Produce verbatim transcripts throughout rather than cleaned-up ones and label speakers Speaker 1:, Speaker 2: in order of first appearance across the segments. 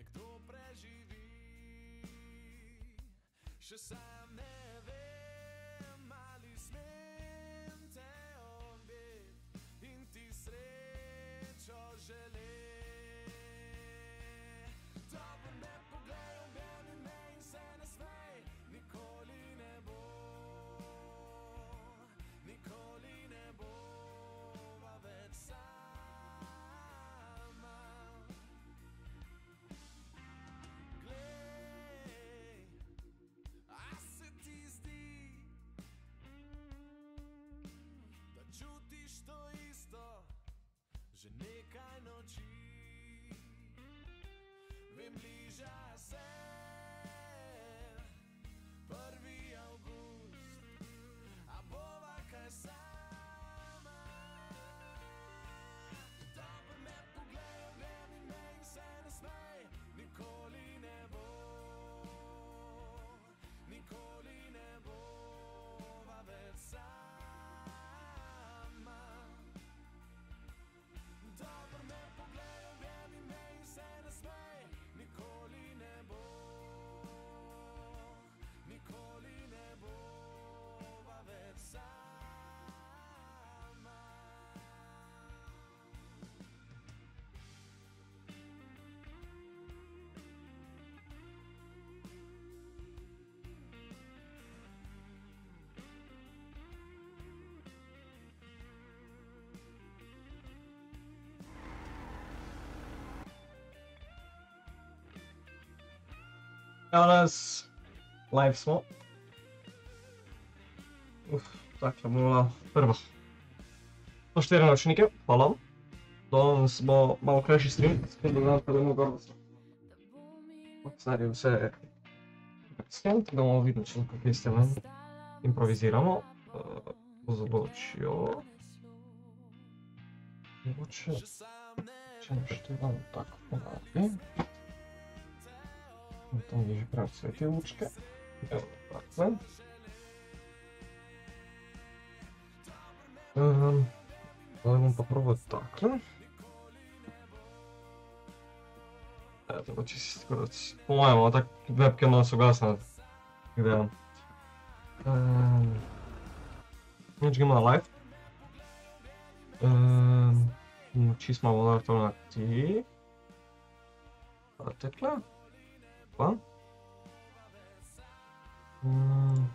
Speaker 1: Evo nas, live smo. Uf, takle bomo prvo. To štiri nočnike, hvala. Danes bo malo krajši stream, spet bo dan predemo gor. Stari vse skem, tako da bomo vidno, če lahko kaj ste ven. Improviziramo. Ozvočijo. Mogoče, če naštevam tako ponavlji. Tam je že prav sve te lučke. Evo, takle. Um, ali bom pa probal takle. Evo, tako čisto skoraj, po mojemu, tako webcam malo soglasna. Gledam. Um, Nič gremo na live. Um, čisto malo volar to na ti. Takle. Pa. Hmm.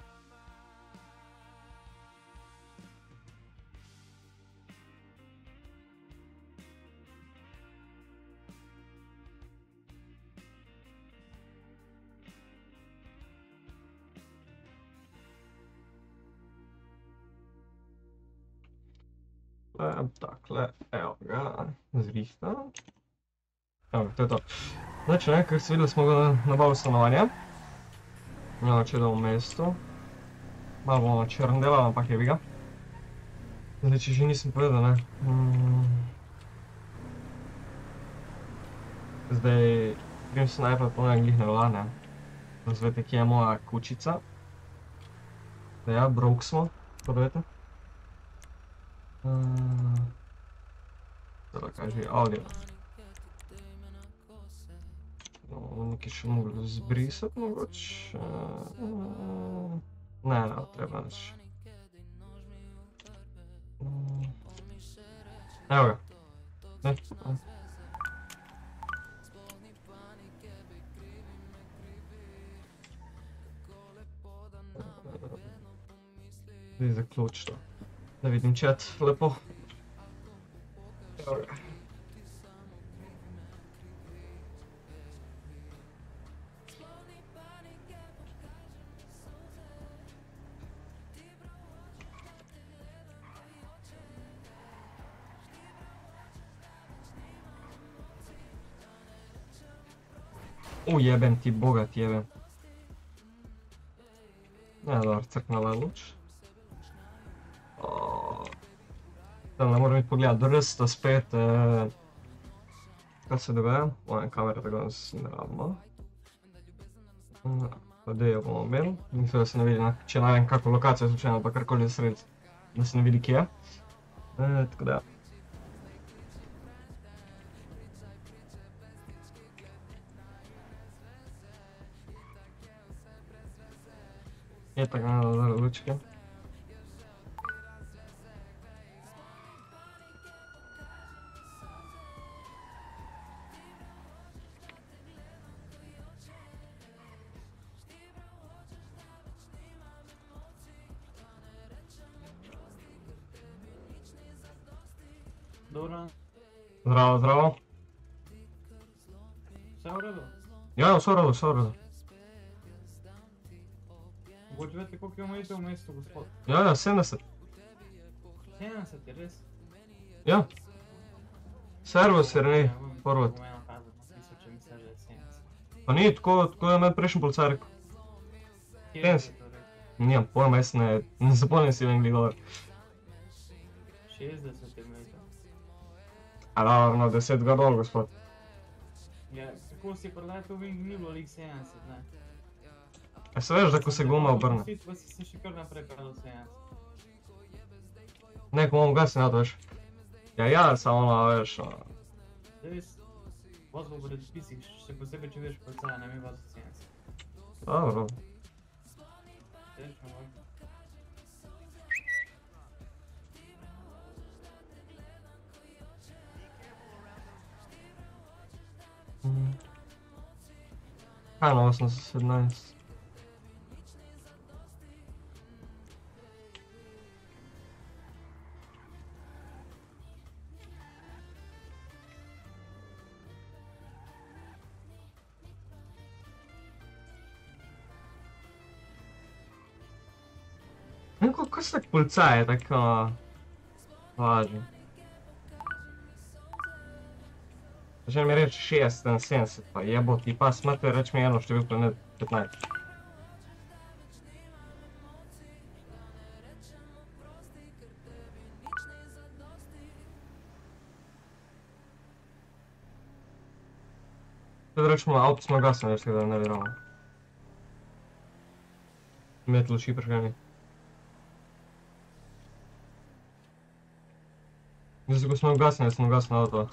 Speaker 1: Takle, evo ga, zrihtam. Evo, to je to. Znači, ne, kako ste videli, smo ga nabavili stanovanje. Imamo čedo v mestu. Malo bomo črn delali, ampak je bi ga. Zdaj, če že nisem povedal, ne. Zdaj, grem se najprej po nekaj glih nevla, ne. Razvete, kje je moja kučica. Da ja, broke smo, tako da vete. Zdaj, kaj že, audio. No, nekaj še mogli zbrisati mogoče. Ne, ne, treba nič. Evo ga. Ne, ne. Zdaj zaključ to. Da vidim chat lepo. Evo ga. Ujebem ti, boga ti jebem. Ja, dobro, crknala je luč. Tam ne moram iti pogledati drsta spet. Kaj se dogaja? Moja kamera tako nas ne rabimo. Zdaj jo bomo imeli. Mislim, da se ne vidi, če ne vem kako lokacijo slučajno, pa karkoli sredi, da se ne vidi kje je. Tako da ja. Je tako malo za lučke.
Speaker 2: Dobro,
Speaker 1: Zdravo, zdravo.
Speaker 2: vse v redu.
Speaker 1: Ja, vse v redu, vse v redu.
Speaker 2: Mogoče veste, koliko imate v mestu, gospod?
Speaker 1: Ja, ja, sedemdeset.
Speaker 2: sedemdeset je res.
Speaker 1: Ja. Servus, Jernej,
Speaker 2: Ja, bom-
Speaker 1: Horvat.
Speaker 2: bom eno kazal, napisal, če misliš, da je sedemdeset.
Speaker 1: Pa ni, tako, tako je med prejšnji policaj rekel.
Speaker 2: Kje
Speaker 1: sedemdeset.
Speaker 2: je to rekel?
Speaker 1: Nimam pojma, jaz ne, ne zapomnim si en govor.
Speaker 2: šestdeset je imate.
Speaker 1: A dobro, no, deset ga dol, gospod.
Speaker 2: Ja, kako si prodajte v Ving, ni bilo lih sedemdeset, ne?
Speaker 1: A se veš, da ko se guma obrne?
Speaker 2: Pa si se še kar naprej kazal sedemdeset.
Speaker 1: Ne, ko imam gas, ne, to veš. Ja, ja, samo ono, veš, no.
Speaker 2: Res, vas bo v predpisih, še posebej, če veš policaja, ne mi vas sedemdeset.
Speaker 1: Dobro.
Speaker 2: Veš, no,
Speaker 1: Mhm. Kaj no, osemdeset, sedemnajst. Ne, kako se tak policaj je tako važen. Že mi reči šestdeset, sedemdeset, pa jebo ti pa smrte, reč mi eno številko, ne petnajst. Tudi rečemo, avto smo gasno, veš, da ne vjerovamo. Imeti luči prižgani. Zdaj, ko smo ugasnili, smo ugasnili avto.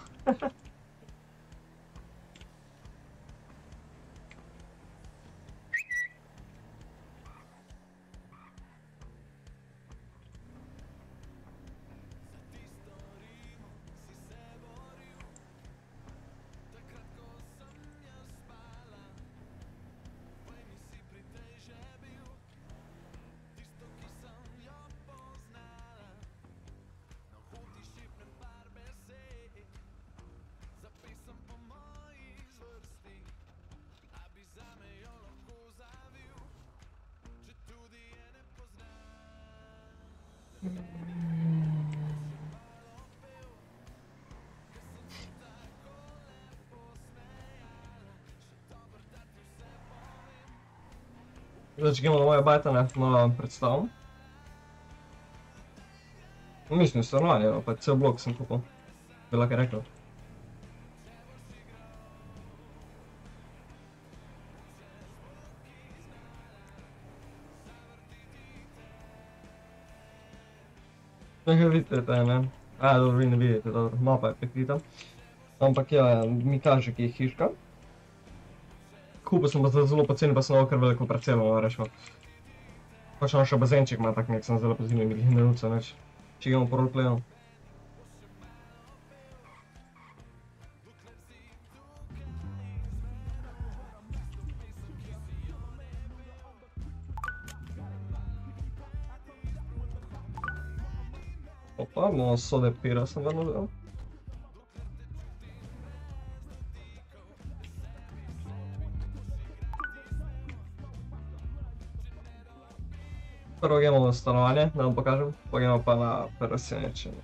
Speaker 1: Zdaj, če gremo na moje bajtane, malo vam predstavim. Mislim, stanovanje, no, pa cel blok sem kupil, bi lahko rekel. Nekaj vidite, ne? A, dobro, vi ne vidite, dobro, mapa je prekrita. Ampak ja, mi kaže, ki je hiška. Kupil sem pa za zelo poceni, pa sem ovo kar veliko parcelo, rečemo. Pa še on še bazenček ima tak nek, sem zelo pozimi, mi ne nuca, neč. Če gremo po roleplayu. Opa, bomo sode pira sem vrno dal. Prvo gremo v stanovanje, da vam pokažem, pa gremo pa na presenečenje.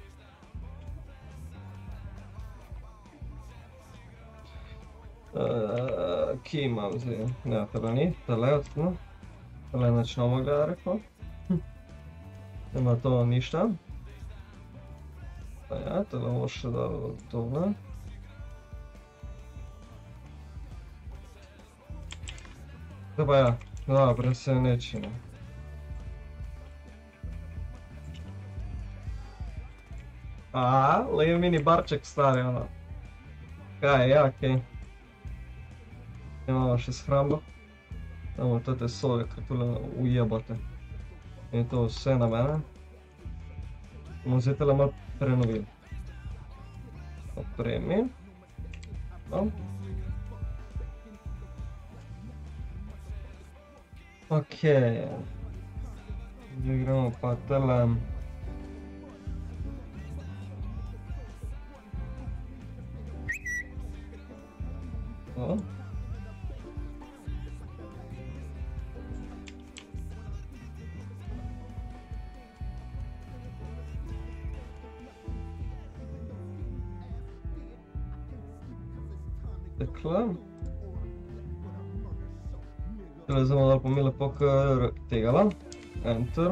Speaker 1: Uh, Kje imam zdaj? Ne, tele ni, tele je odkno. Tele nič novega gleda, rekao. Nema to ništa. Pa ja, tele ovo še da tole. Da pa ja, da, presenečenje. A, lev mini barček stari, ono. Kaj, ja, okej. Imamo še shrambo. Damo te soje, ker tule ujebate. In to vse na mene. Bomo zdaj tele malo prenovili. Opremi. No. Okej. Zdaj gremo pa tele. To. Takle. Tele zdaj bomo dali pomile pokr tegala. Enter.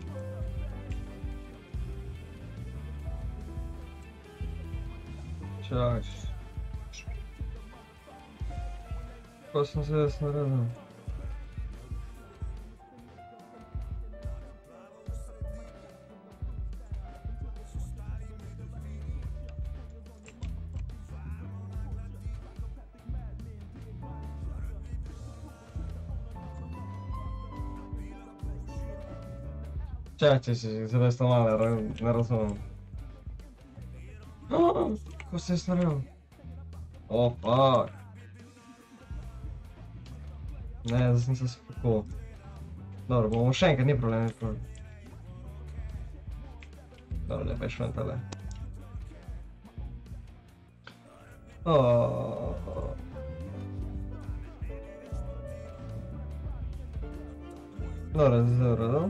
Speaker 1: Čakaj. Ko sem se jaz naredil? Čakaj, če si, zdaj sto malo, ne razumem. Ko se je naredil? Oh, fuck. Ne, zdaj sem se spokojil. Dobro, bomo še enkrat, ni problem, ni problem. Dobro, lepa je šven tale. Dobro, zdaj v redu.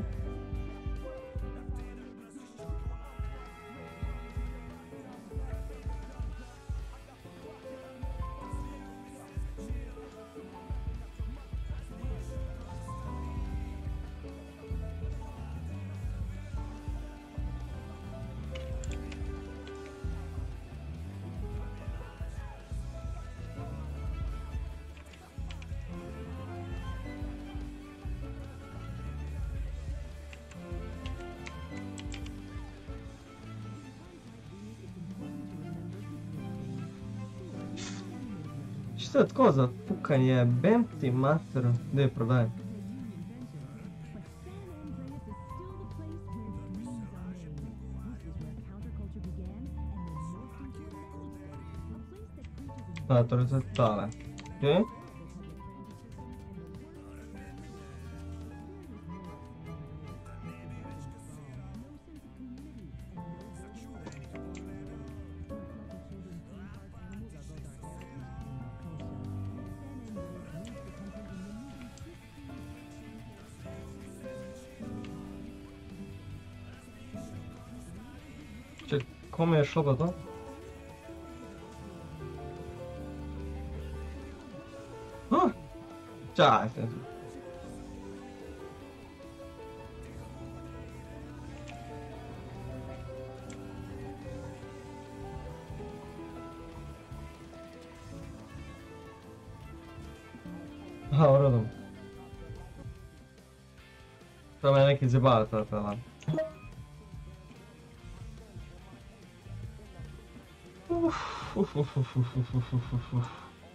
Speaker 1: Što je tako za pukanje, bem ti mater, daj prodaj. A, torej to je tale. Okej. Če, kome je šlo pa to? Ah, čakaj se. Aha, v redu. To me je nekaj zabavalo, to je tala. Uf, uf, uf, uf, uf, uf, uf, uf, uf.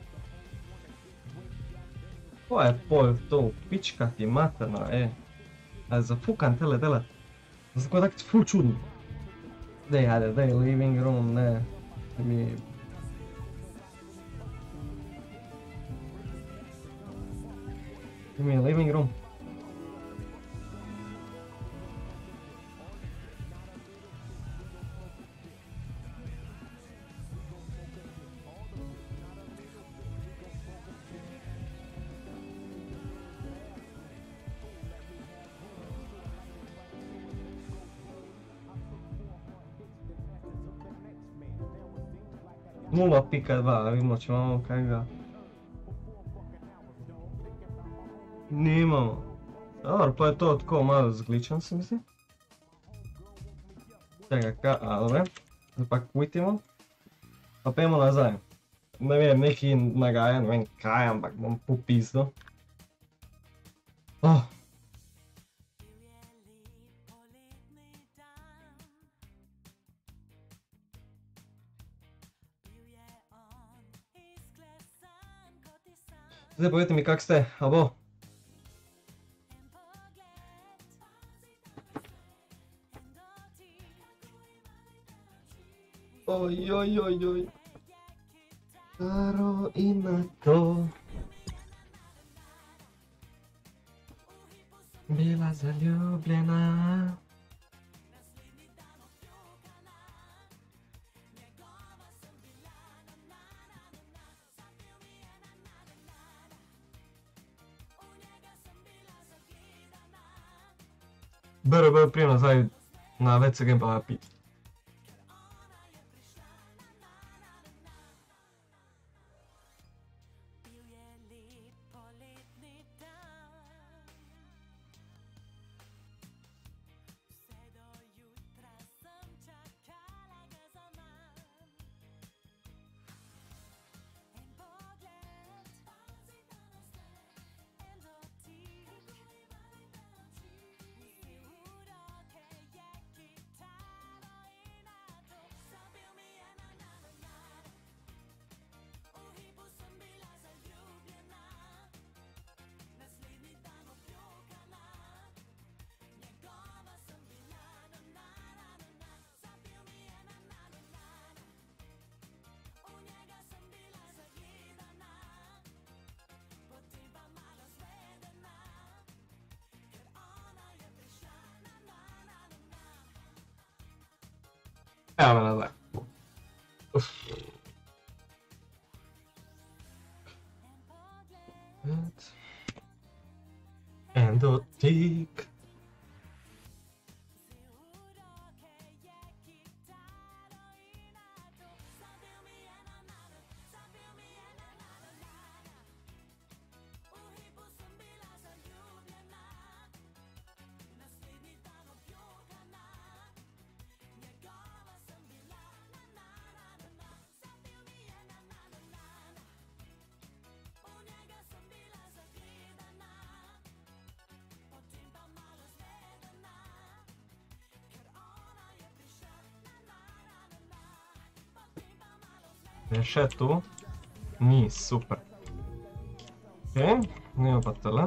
Speaker 1: Ko je pol to, pička ti materna, e. A zafukan tele, tele. Zato je tako ful čudno. Dej, ajde, dej, living room, ne. Mi... Mi je living room. nula pika dva, vidimo če imamo kakega. Nimamo. Dobro, pa je to tako malo zgličan, se mi zdi. Čakaj, ka, a, dobre. Zdaj pa quitimo. Pa pojmo nazaj. Ne vem, neki nagaja, ne vem kaj, ampak bom popizdil. Oh. Zdaj povejte mi, kak ste, a bo? Oj, oj, oj, oj. Staro in na to. Bila zaljubljena. B R B prijem nazaj na V C G pa pit. Evo me nazaj. Uf. En dotik. Je še tu, ni, super. Ok, nima pa tele.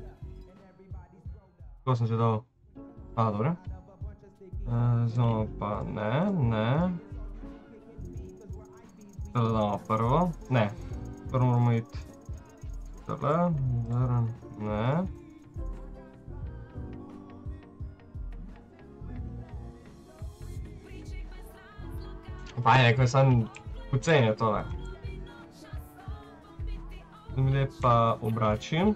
Speaker 1: Kako sem že dal? A, dobro. Znamo pa ne, ne. Tele damo prvo, ne. Prvo moramo iti tele, zraven, ne. Pa je nekaj sam poceni je tole. Zdaj pa obračim.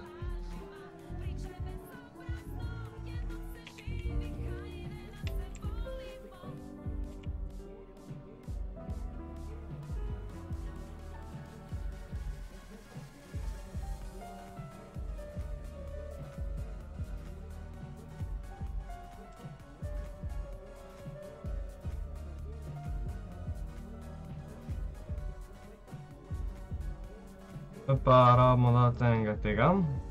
Speaker 1: Pa rabimo dati enega tega.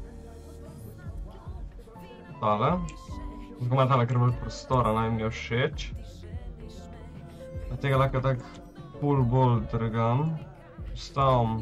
Speaker 1: Tale. Tako ima tale kar veliko prostora, naj mi je všeč. Tega lahko tako ful bolj drgam. Postavim.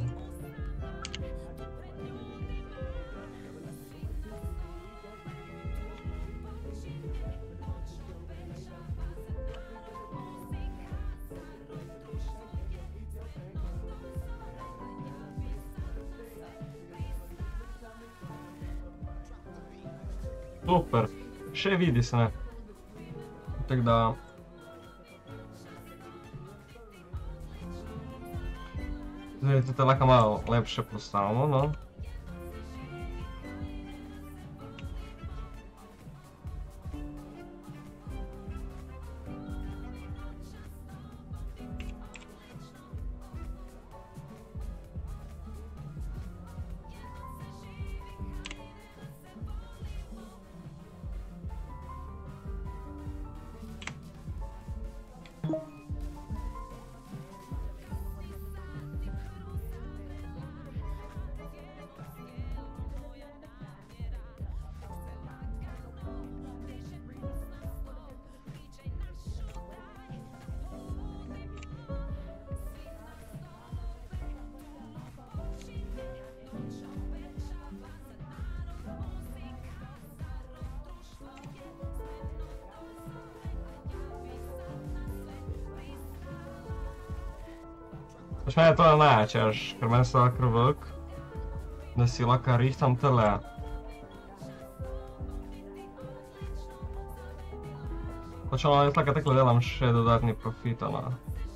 Speaker 1: Super, še vidi se ne. Tako da... Zdaj tudi lahko malo lepše postavimo, no. Pač meni je to najjače, veš, ker meni se da kar velik, da si lahko rihtam tele. Pač ono, jaz lahko takole delam še dodatni profit, ono.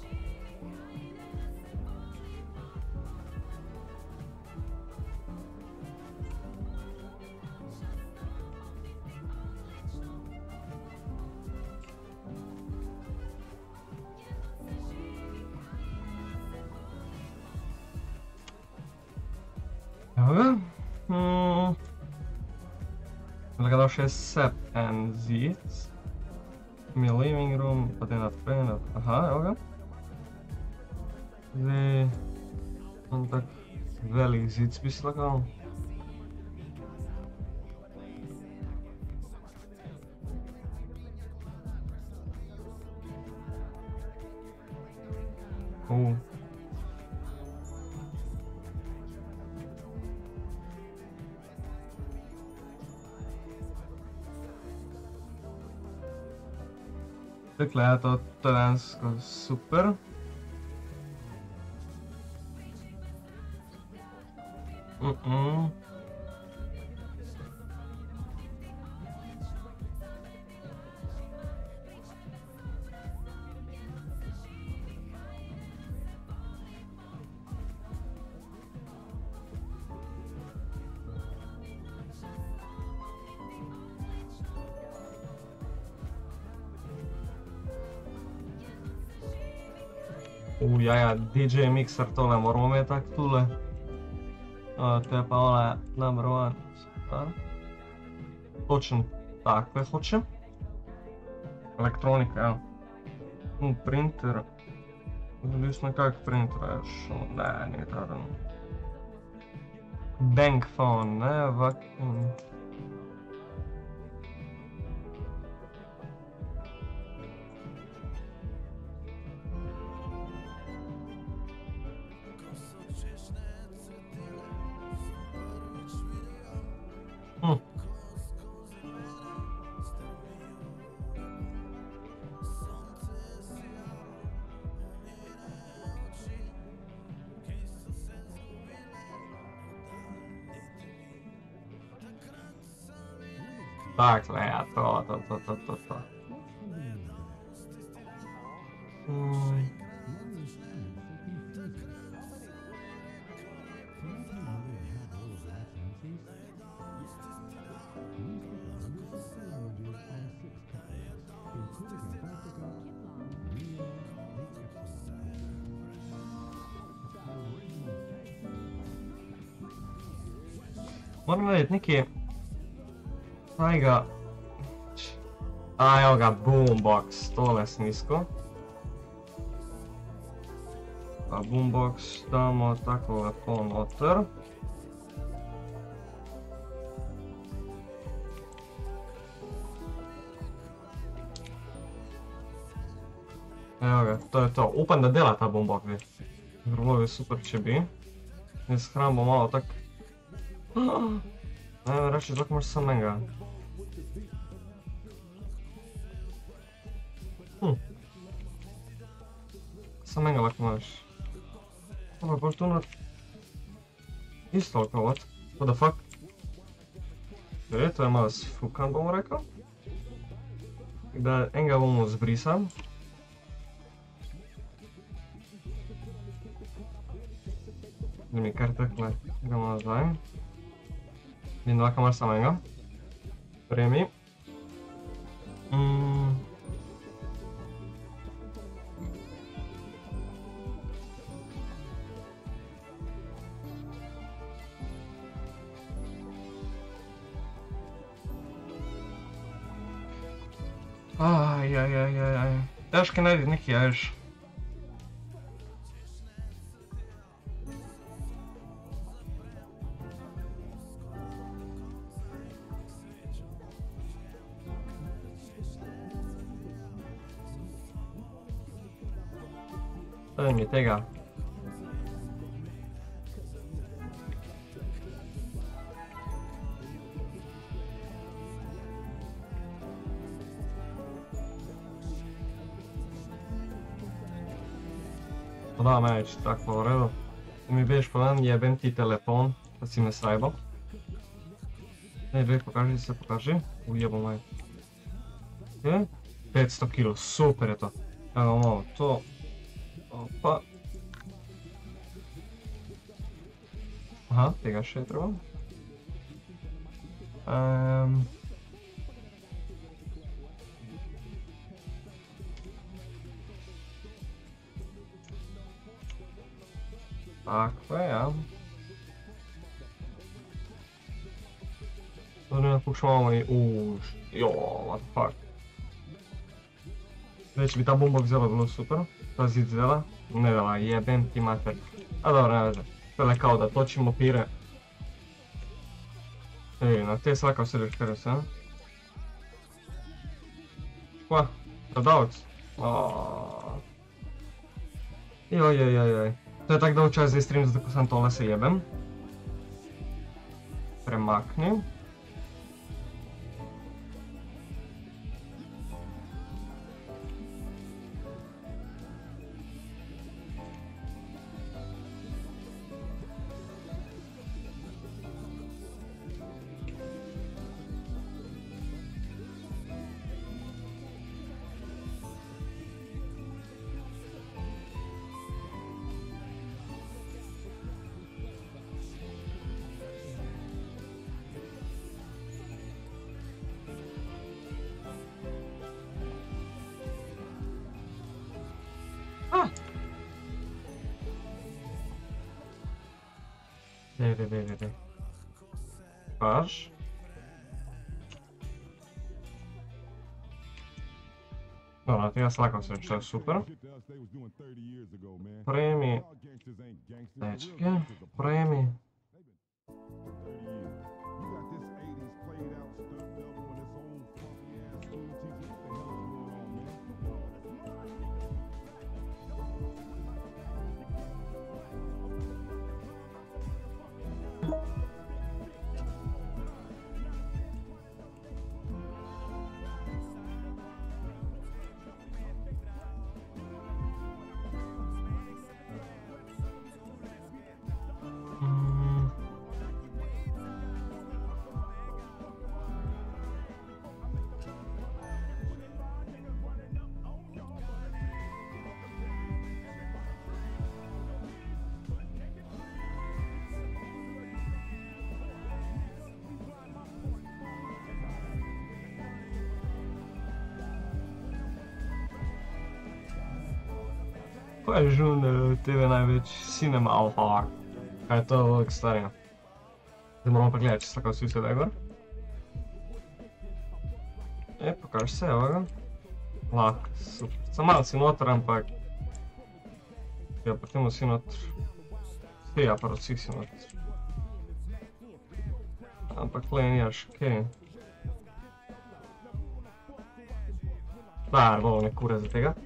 Speaker 1: Evo ga. Hmm. Zdaj ga dal še set and zid. Mi living room, potem naprej, aha, evo ga. Zdaj, on tak velik zid bi si lahko. Uh. Takhle je to terensko super. Mm-mm. U, jaja, D J mixer tole moramo imeti tak tule. Uh, to je pa ona number one stvar. Točno takve hočem. Elektronika, ja. U, printer. Odvisno kak printer ješ, ne, ni tada. Bank phone, ne, vacuum. Hm. Dakle, ja, to, to, to, to, to, to. Hmm. Moram narediti neki tajega. A, evo ga, boombox, tole snisko. Pa boombox damo tako lepo noter. Evo ga, to je to. Upam, da dela ta boombox, bi. Bilo bi super, če bi. Jaz hrambo malo tak. Ne vem reči, tako imaš samo enega. Hm. Samo enega lahko imaš. Dobro, boš tu na... Isto lahko, what? What the fuck? Daj, to je malo sfukan, bomo rekel. Da enega bomo zbrisali. Da mi kar takle gremo nazaj. Vidim, da lahko imaš samo enega. Premi. Mm. Aj, aj, aj, aj, aj. Težko je narediti nekaj, a veš. Daj mi tega. da, mene će tako u redu. Ti mi biješ po jedan jebem ti telefon, da si me sajbao. Ne, dvije, pokaži se, pokaži. Ujebo maj. E? petsto kilo, super je to. Evo malo to. Opa. Aha, tega še je treba. Um, tako je, ja. Da ne napušavamo i... Uuuuš, jooo, what the fuck. Već bi ta bomba vzela bilo super. Ta zid vzela. Ne dala, jebem ti mater. A dobro, ne veze. Tele kao da točimo pire. Ej, na te svakav središ kare se, a? Kva? Prodavac? Aaaa. Joj, joj, joj, joj. To je tak dolg čas za stream, zato ko sam tole se jebem. Premakni. Dej, dej, dej, dej, dej. Paš. Dobro, tega slakam se, što je super. Premi. Dečke, premi. Koja je žun te ve najveći Cinema Alpha? Kaj je to velik starija? Zdaj moramo pa gledati, če slakav svi se degor. E, pokaži se, evo ga. Lak, super. Sam malo si noter, ampak... Ja, potem si noter. Svi, ja, pa vsi si noter. Ampak le nijaš, okej. Da, bo ne kure za tega.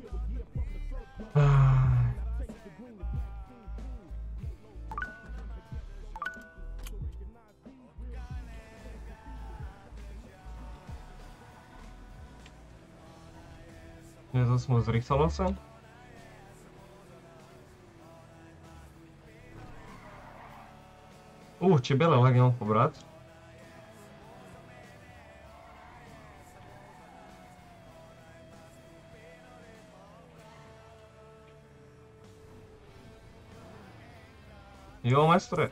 Speaker 1: Ne, zdaj smo zrihtalo se. Uh, čebele lagamo pobrat. Jo, majstore.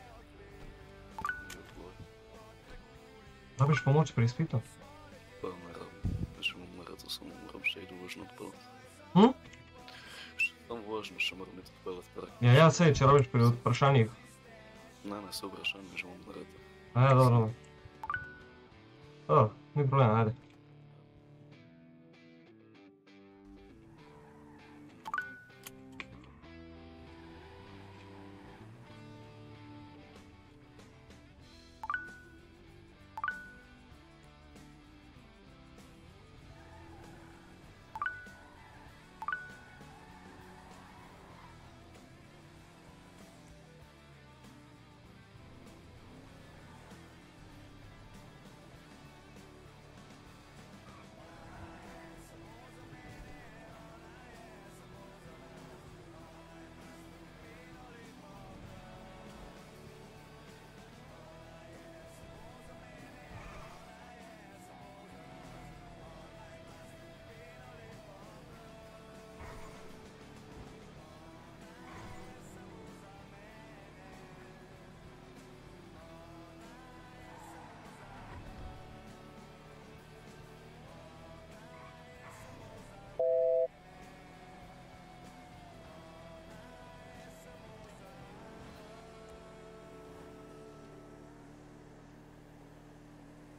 Speaker 1: Rabiš pomoč pri izpitu?
Speaker 3: Pa ne rabim, še imam naredil, samo moram še idu važno odpeljati.
Speaker 1: Hm?
Speaker 3: Samo važno, še moram iti odpeljati prak.
Speaker 1: Ja, ja, sej, če rabiš pri vprašanjih.
Speaker 3: Ne, ne, se vprašanje že imam naredil.
Speaker 1: A ja, dobro. Dobro, ni problema, ajde.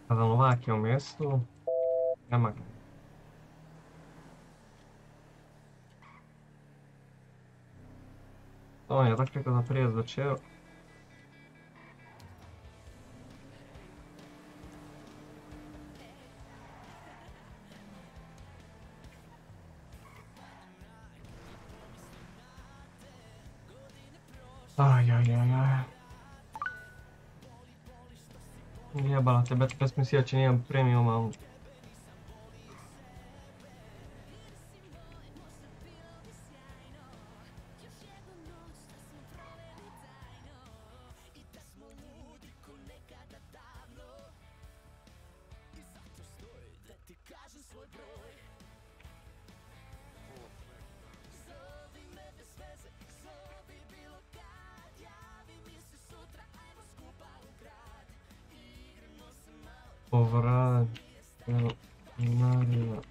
Speaker 1: A da Novak je u mjestu. Nema ga. On je tako rekao da prije začeo. Aj, aj, aj, aj. Jebala te, bet pes mislija, če nimam premiuma. Povrat, Marija,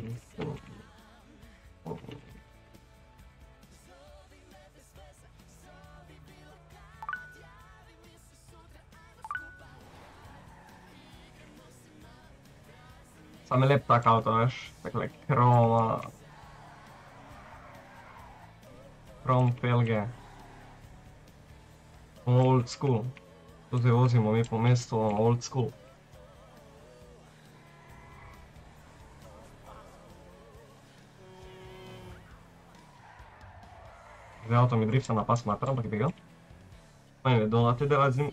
Speaker 1: sam je lep tak auto, veš, takle kroma, krom felge, old school, tu se vozimo mi po mestu, old school. Zdaj avto mi drifta na pas mater, ampak bi ga. Pa ne vedo, da te delati z njim.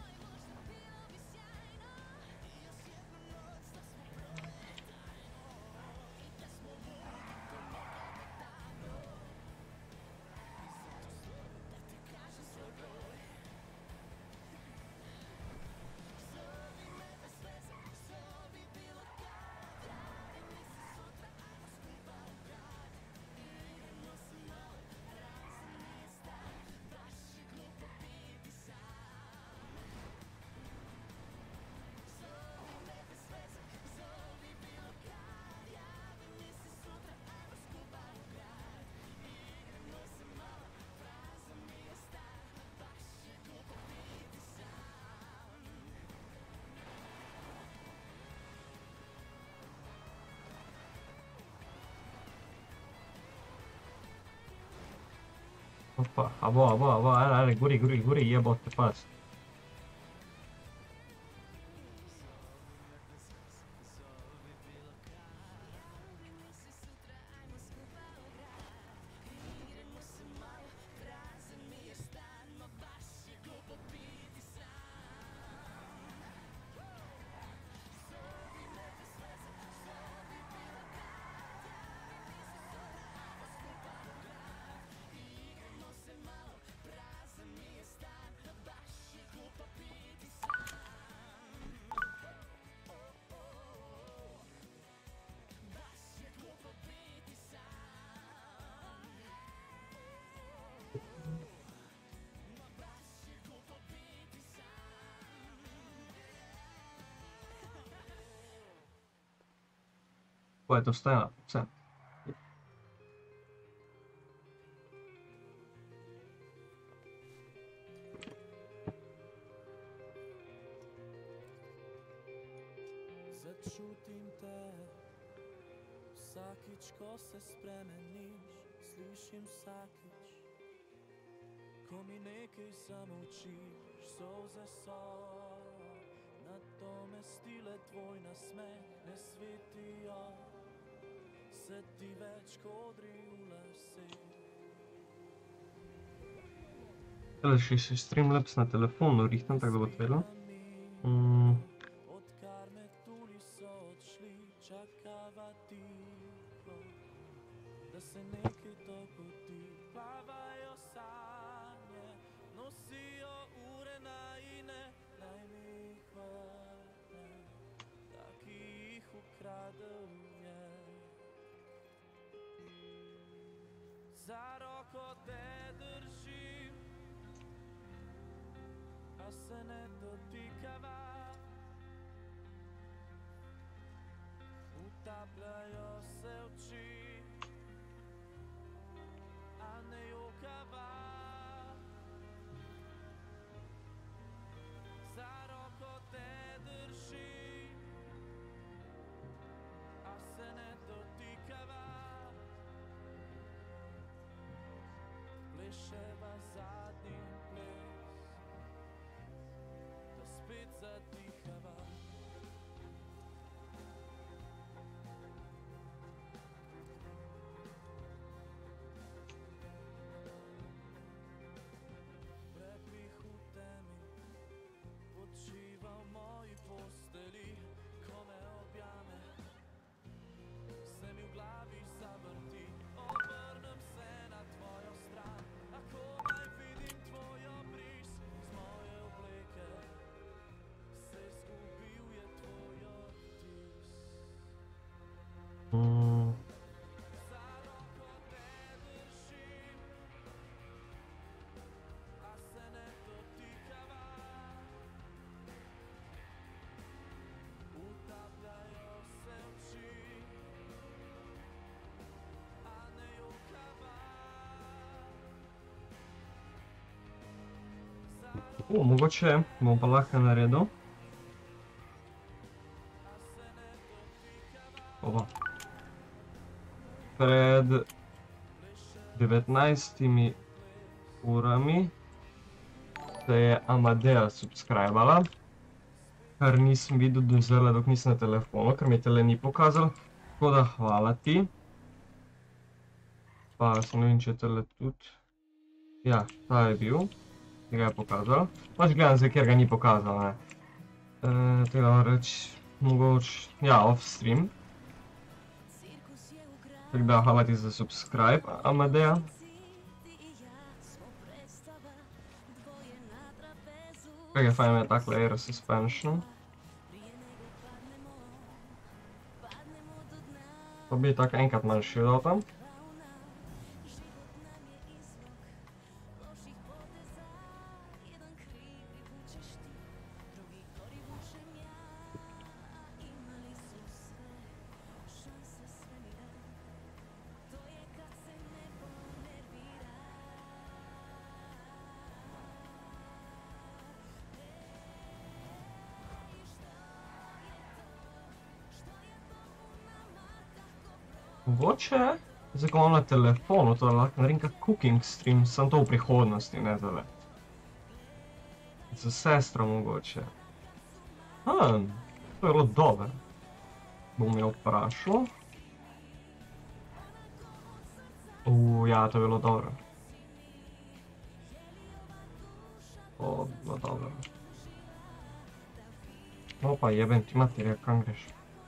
Speaker 1: Opa, abo, abo, abo, ajde, ajde, guri, guri, guri, jebote pas. Ko je to stajala, vse.
Speaker 4: Začutim te, vsakič, ko se spremeniš, slišim vsakič, ko mi nekaj zamolčiš, solze so nadomestile tvoj nasmeh, ne svetijo se ti več kodri v laseh.
Speaker 1: Gledaš si Streamlabs na telefonu, rihtam, tako da bo tvelo. Mm.
Speaker 4: Odkar me tuli so odšli, čakava tiho, da se nekaj dogodi. Plavajo sanje, nosijo ure najine, naj mi jih vrne, ta, ki jih ukradel je. Za roko te držim, a se ne dotikava, utapljajo se oči, a ne jokava. Za roko te držim,
Speaker 1: U, mogoče bom pa lahko naredil. Opa. Pred devetnajstimi urami se je Amadea subscribala, kar nisem videl do zdajle, dok nisem na telefonu, ker mi tele ni pokazal. Tako da hvala ti. Pa se ne vem, če je tele tudi. Ja, ta je bil. Tega je pokazal. Pač gledam zdaj, ker ga ni pokazal, ne. E, tega reč, mogoče, ja, off stream. Tako da hvala ti za subscribe, Amadea. Kaj je fajn je takle air suspension. Pa bi tako enkrat manjši dal tam. Mogoče, zdaj ko imam na telefonu, to lahko naredim kak cooking stream, samo to v prihodnosti, ne zdajle. Za sestro mogoče. Hm, to je bilo dobro. Bom jo vprašal. Uuu, ja, to je bilo dobro. To je bilo dobro. Opa, jebem ti materija, kam greš?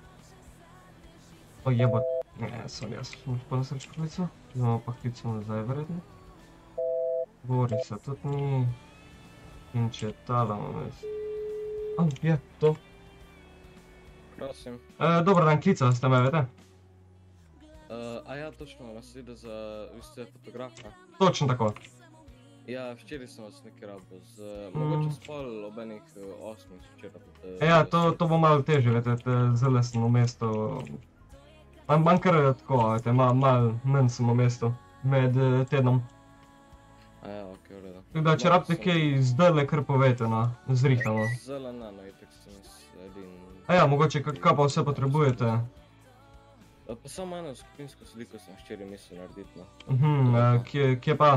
Speaker 1: O jebot. Ne, sem jaz, sem pa nasreč klical. Zdaj pa klical nazaj verjetno. Borisa tudi ni. In če tala moment. A, je, to.
Speaker 5: Prosim.
Speaker 1: E, dober dan, klical ste me, vete?
Speaker 5: Uh, a ja, točno, vas ide za, vi ste fotografa.
Speaker 1: Točno tako.
Speaker 5: Ja, včeraj sem vas nekaj rabil, z
Speaker 1: Mm.
Speaker 5: mogoče spol ob enih eh, osmih včeraj.
Speaker 1: E, ja, to, to bo malo težje, vete, zelo sem v mestu. Imam imam kar tako, vete, malo mal manj sem v mestu med eh, tednom.
Speaker 5: A ja, okej, v redu.
Speaker 1: Tako da, če rabite kaj zdajle, kar povejte, no, zrihtamo.
Speaker 5: Zelo ne, no, itek sem jaz edin.
Speaker 1: A ja, mogoče kaj kaj pa vse potrebujete.
Speaker 5: Eh, Pa samo eno skupinsko sliko sem včeraj mislil narediti, no.
Speaker 1: Mhm, eh, kje, kje pa?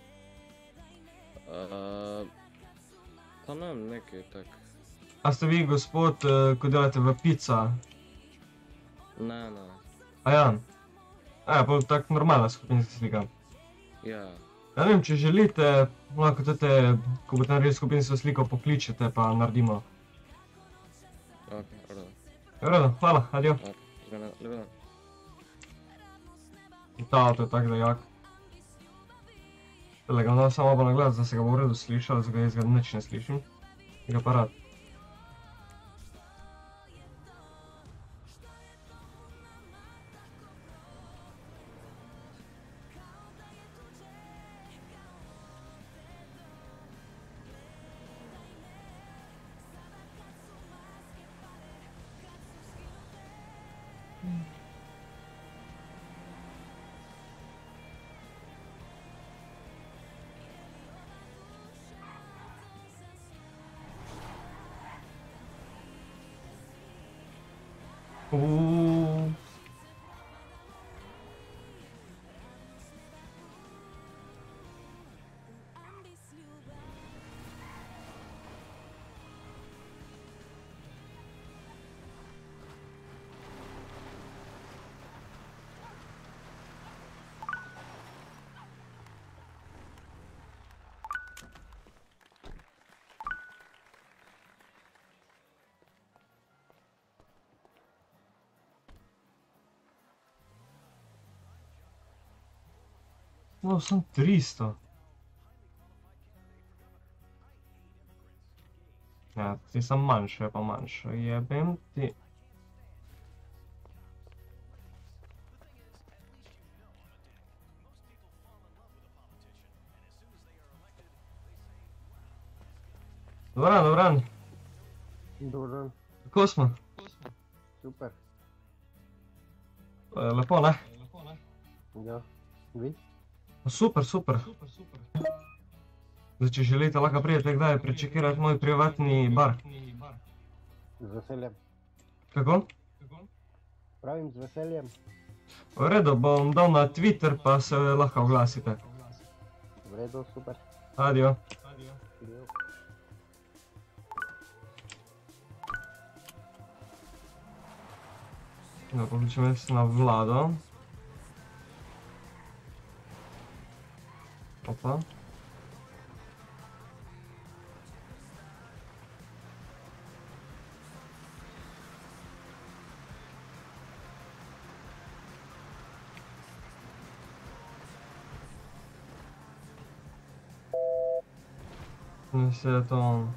Speaker 5: Uh, pa ne vem, nekaj tak.
Speaker 1: A ste vi gospod, eh, ko delate v pizza?
Speaker 5: Ne, ne,
Speaker 1: A ja. A ja, pa tako normalna skupinska slika.
Speaker 5: ja.
Speaker 1: Ja, ne vem, če želite, lahko tudi, ko boste naredili skupinsko sliko, pokličete pa naredimo.
Speaker 5: Okej, v redu.
Speaker 1: V redu, hvala, adijo.
Speaker 5: Okej, zgledaj, lepo dan.
Speaker 1: Ta avto je tako da jak. Tele ga bom samo malo naglas, da se ga bo v redu slišal, zdaj ga jaz ga nič ne slišim. Ga pa rad. Uuu. No, sem tristo. Ja, ti sem manjše, pa manjše, jebem ti. Dobar dan, dobar dan.
Speaker 6: Dobar dan,
Speaker 1: Kako smo?
Speaker 6: super.
Speaker 1: E, lepo, ne?
Speaker 6: Ja, vi?
Speaker 1: Super, super. Zdaj, če želite, lahko pridete kdaj prečekirati moj privatni bar.
Speaker 6: Z veseljem.
Speaker 1: Kako?
Speaker 6: Pravim z veseljem.
Speaker 1: V redu, bom dal na Twitter, pa se lahko oglasite.
Speaker 6: V redu, super.
Speaker 1: Adijo.
Speaker 6: Adijo.
Speaker 1: Da, pokličem jaz na Vlado. Opa. Mislim, da je to on.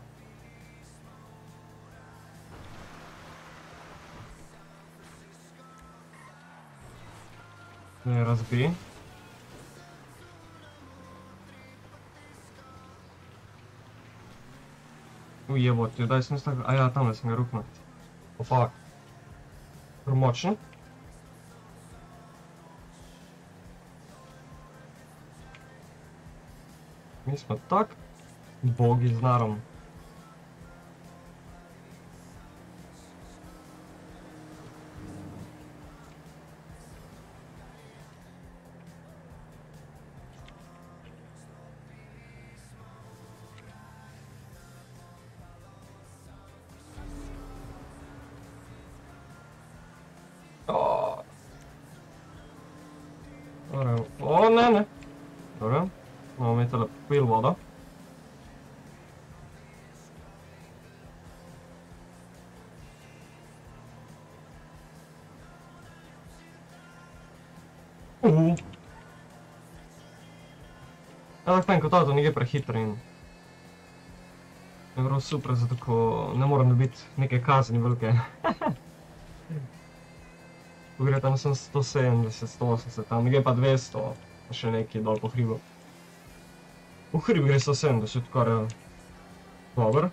Speaker 1: Ne razbi. Ujeboti, daj sem tako... A ja, tamle sem ga ruknil. Opa. Premočno. Mi smo tak bogi z narom. O, ne, ne. Dobro. Imamo mi tale pil vodo. Uhu. Ja, tako tenko tato nekaj prehitro in... Je bilo super, zato ko ne moram dobiti neke kazni velike. Ko gre tam sem sto sedemdeset, sto osemdeset, tam nekaj pa dvesto, pa še nekaj dol po hribu. V hrib gre sto sedemdeset, kar je dobro.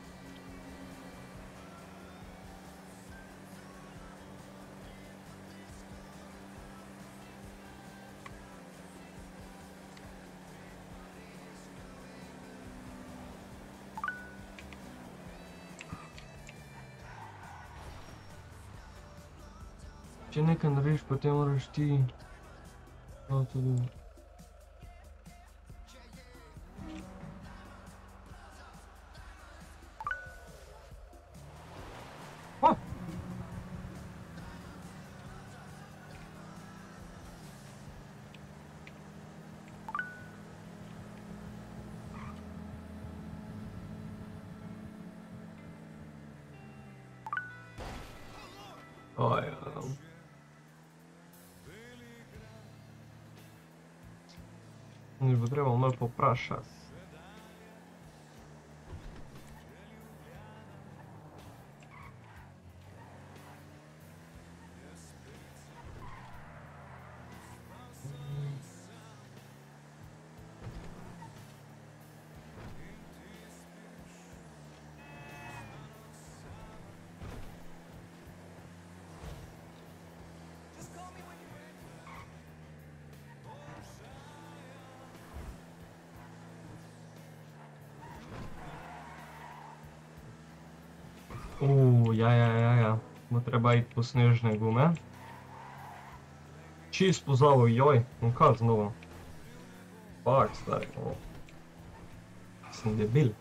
Speaker 1: Če nekaj narediš, potem moraš ti to tudi. O! Oj, ja. Ni bo treba malo poprašati. Uuu, ja, ja, ja, ja. Bo treba iti po snežne gume. Čist pozabil, joj, no kaj znova? Fak, stari, no. Sem debil.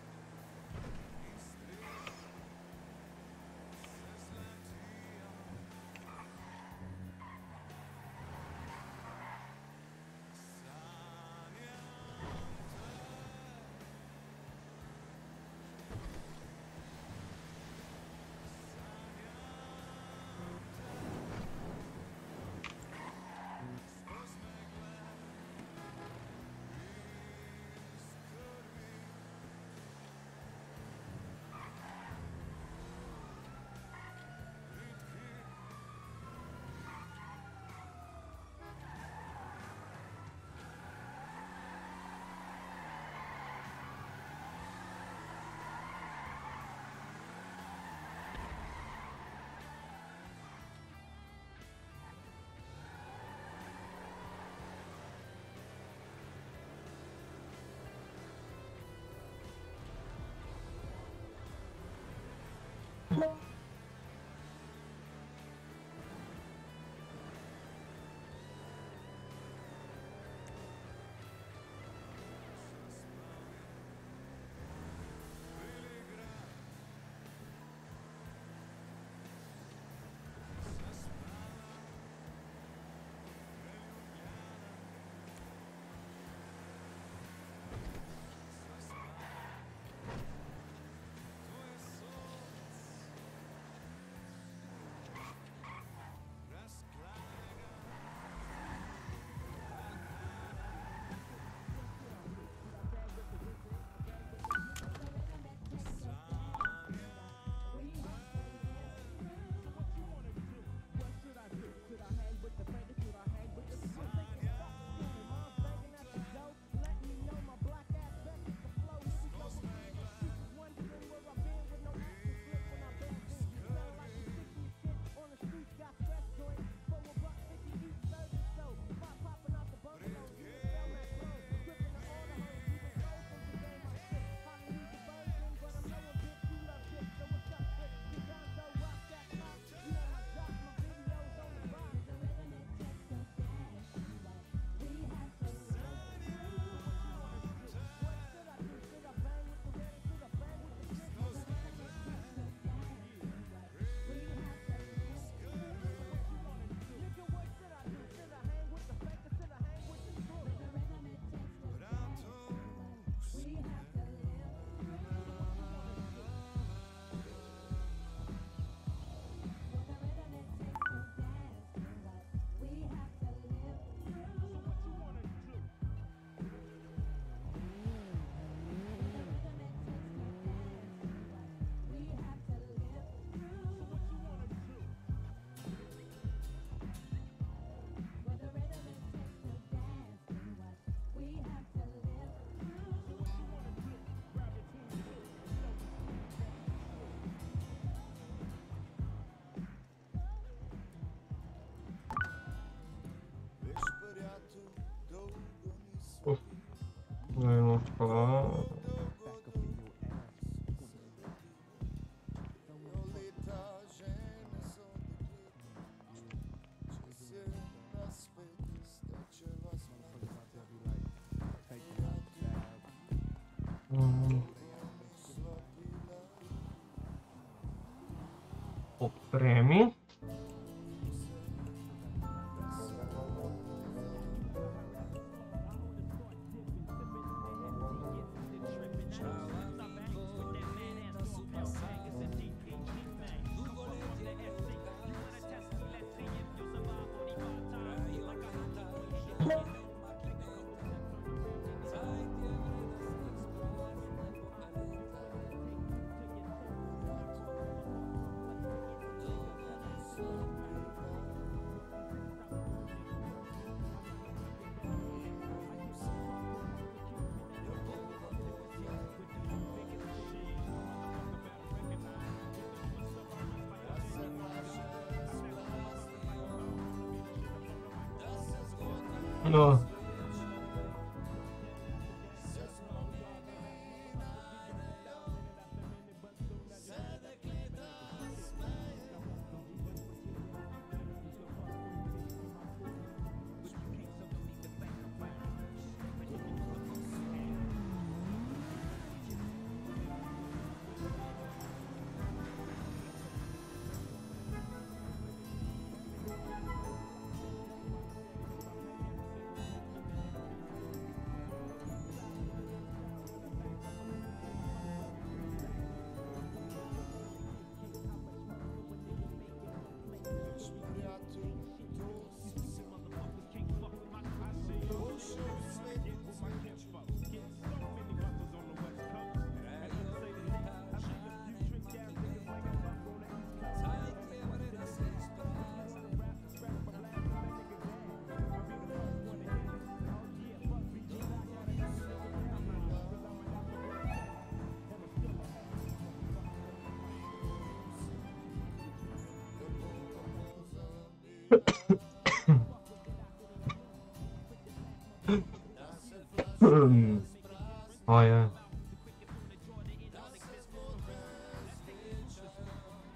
Speaker 1: Dajmo pa... Mm. Opremi. No. Oh yeah.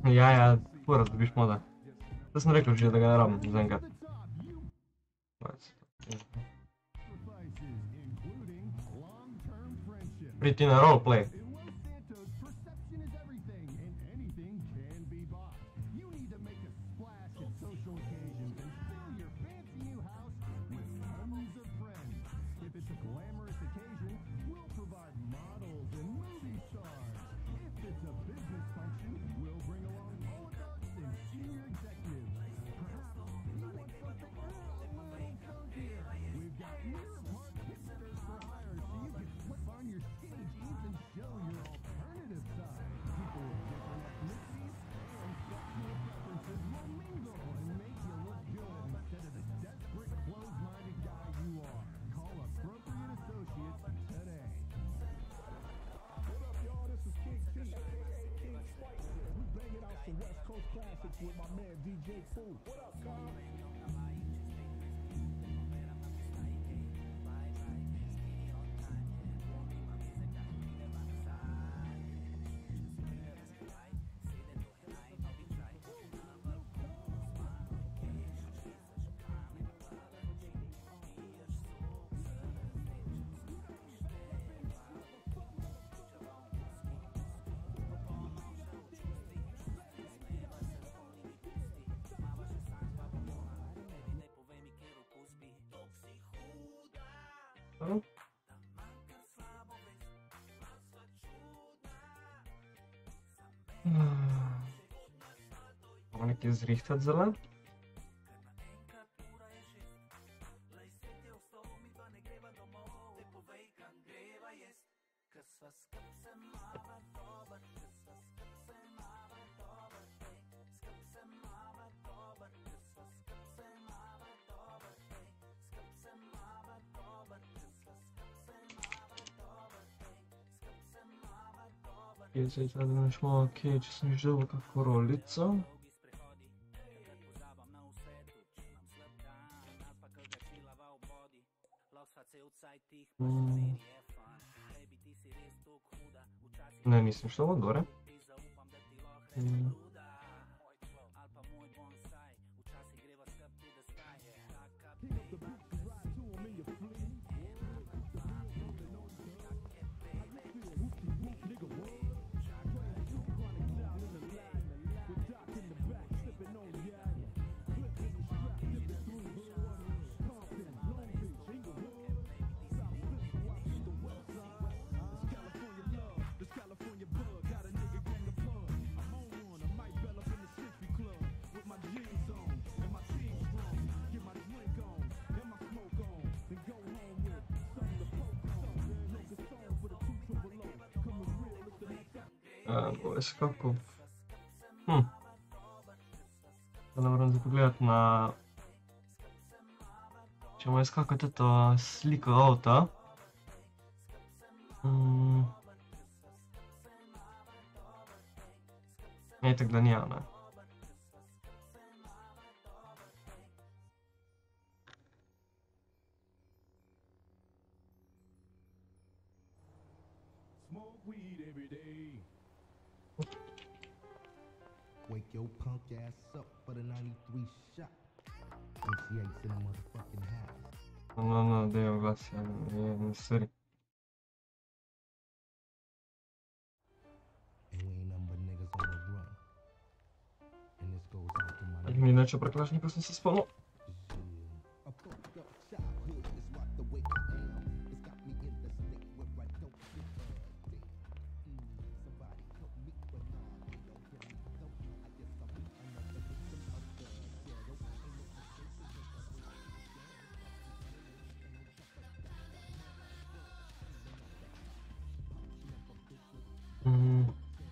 Speaker 1: Ja, ja, fura dobiš moda. To sem rekel že, da ga ne rabim zaenkrat. Priti na roleplay. Moram nekaj zrihtati zelo. Zdaj zdaj da veš malo, okej, če sem že dobil kakvo rolico. Mm. Ne, nisem šel od gore. Mm. Bo veš kako... Hm. Da moram zdaj pogledati na... Če bomo iskako toto sliko avta. Mm. Ne, tako da nija, ne.
Speaker 7: Wake your punk ass up for the ninety-three shot. M C eight's in the motherfucking house.
Speaker 1: No, no, no, daj oglasi, je ne seri.
Speaker 7: And we ain't nothing but niggas on the run. And this goes out to my
Speaker 1: Mi neče preklaš, nikoli sem se spomnil.
Speaker 7: A fucked up childhood is what the way I am. It's got me in the state where I don't give a damn. Mm, somebody help me, but nah, they don't get me. So I guess I'll be another victim of the ghetto. Ain't no
Speaker 1: Mm.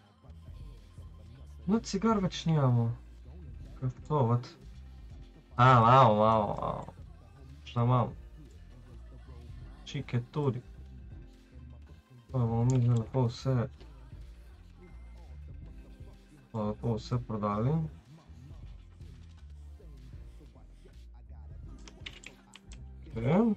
Speaker 1: No, cigar več nimamo. Kraftovati. A, malo, malo, malo. Šta malo? Čike tudi. Pa bomo mi zdaj lepo vse... Pa lepo vse prodali. Okay.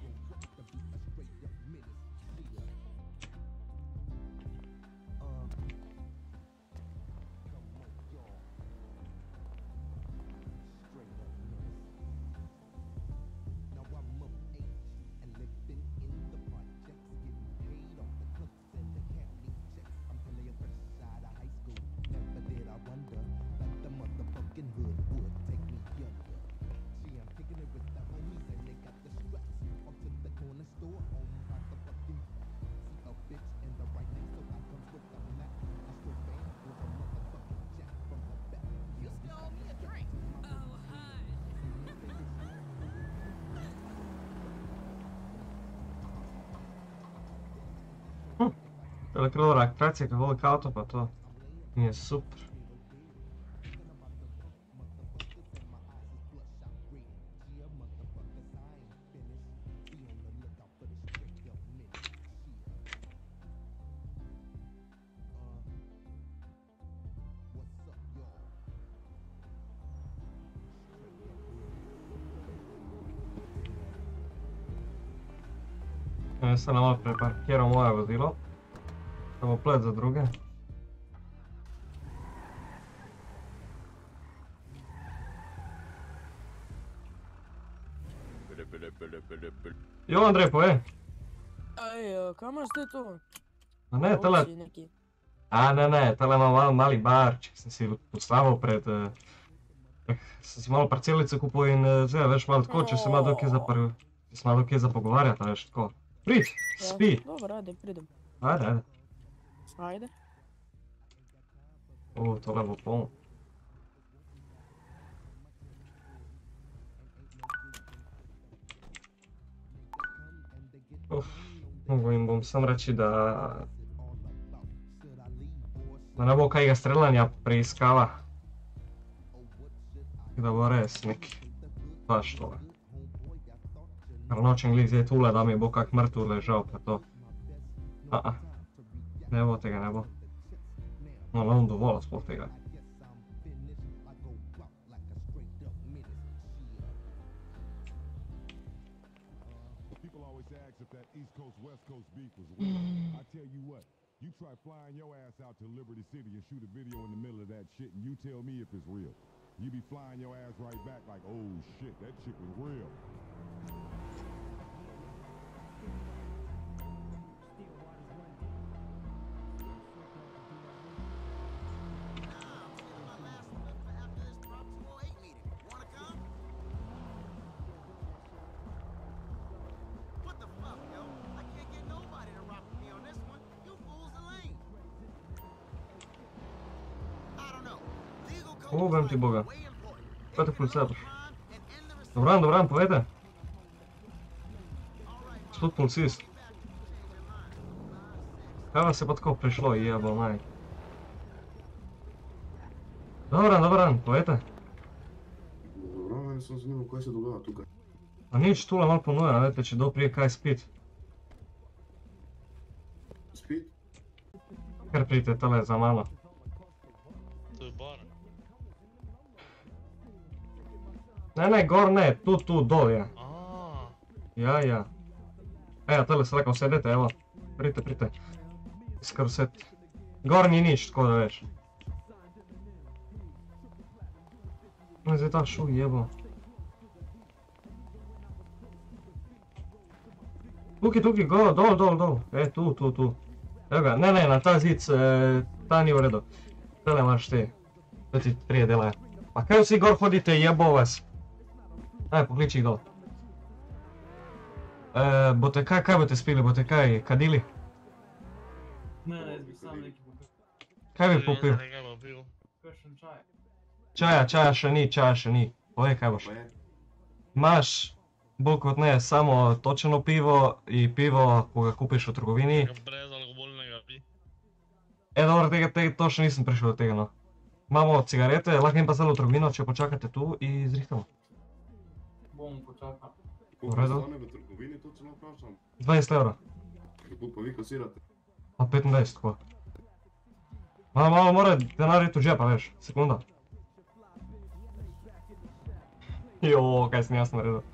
Speaker 1: Tele krilo reaktracije, kako voli auto pa to. Mi je super. Jaz sem malo preparkiral moje vozilo. Samo plet za druge. Jo, Andrej, povej.
Speaker 8: Aj, kam imaš te to?
Speaker 1: A ne, tele... A ne, ne, tele ima malo mali barček, sem si postavil pred... Uh, sem si malo parcelice kupil in uh, zdaj, veš, malo tako, če se malo dokaj zapr... Če se malo dokaj zapogovarjata, veš, tako. Prid, spi.
Speaker 8: Ja, dobro, ajde, pridem.
Speaker 1: Ajde, ajde.
Speaker 8: Ajde.
Speaker 1: O, tole bo polno. Uf, mogo jim bom sam reči, da... Da ne bo kajega streljanja preiskava. Da bo res neki... Baš tole. Ker nočem glih zdaj tule, da mi bo kak mrtv ležal pa to. A-a. Ne bo tega, ne bo. No, ne bom dovolil sploh tega.
Speaker 7: People always ask if that East Coast, West Coast beef was real. I tell you what, you try flying your ass out to Liberty City and shoot a video in the middle of that shit and you tell me if it's real. You be flying your ass right back like, oh shit, that shit was real.
Speaker 1: Ubem ti boga. Kaj te policija prišla? Dobran, dobran, povejte. Gospod policist. Kaj vas je pa tako prišlo, jebo maj? Dobran, dobran, povejte.
Speaker 9: Dobro, meni sem zanimljiv, kaj se dogaja tukaj.
Speaker 1: A nič, tule malo ponuja, vedete, če do prije kaj spit.
Speaker 9: Spit?
Speaker 1: Ker pridite tale za mano.
Speaker 10: To je bar.
Speaker 1: Ne, ne, gor ne, tu, tu, dol je.
Speaker 10: Aaaa.
Speaker 1: Ja, ja. Eja, tale se lahko sedete, evo. Pridite, pridite. Skar sedite. Gor ni nič, tako da veš. No, zdaj ta šuj, jebo. Tukaj, tukaj, go, dol, dol, dol. E, tu, tu, tu. Evo ga, ne, ne, na ta zic, ta ni v redu. Tele imaš te. Da ti prije delajo. Pa kaj vsi gor hodite, jebo vas? Aj, pokliči jih dol. Bote kaj, kaj bote spili, bote kaj, kadili?
Speaker 2: Ne, ne, jaz bi sam nekaj popil.
Speaker 1: Kaj bi popil?
Speaker 10: Kaj bom pil?
Speaker 2: Kakšen čaj.
Speaker 1: Čaja, čaja še ni, čaja še ni. Povej, kaj boš. Imaš, bolj kot ne, samo točeno pivo in pivo, ko ga kupiš v trgovini.
Speaker 10: Brez alkoholnega pi.
Speaker 1: E, dobro, tega, tega, to še nisem prišel do tega, no. Imamo cigarete, lahko jim pa zdaj v trgovino, če počakate tu in zrihtamo.
Speaker 2: Bom počakal.
Speaker 1: V redu.
Speaker 9: Koliko stane v trgovini, to celo vprašam?
Speaker 1: dvajset evrov.
Speaker 9: Kako pa vi kasirate?
Speaker 1: Pa petindvajset, tako. Malo, malo mora denar iti v žepa, veš, sekunda. Jooo, kaj sem jaz naredil.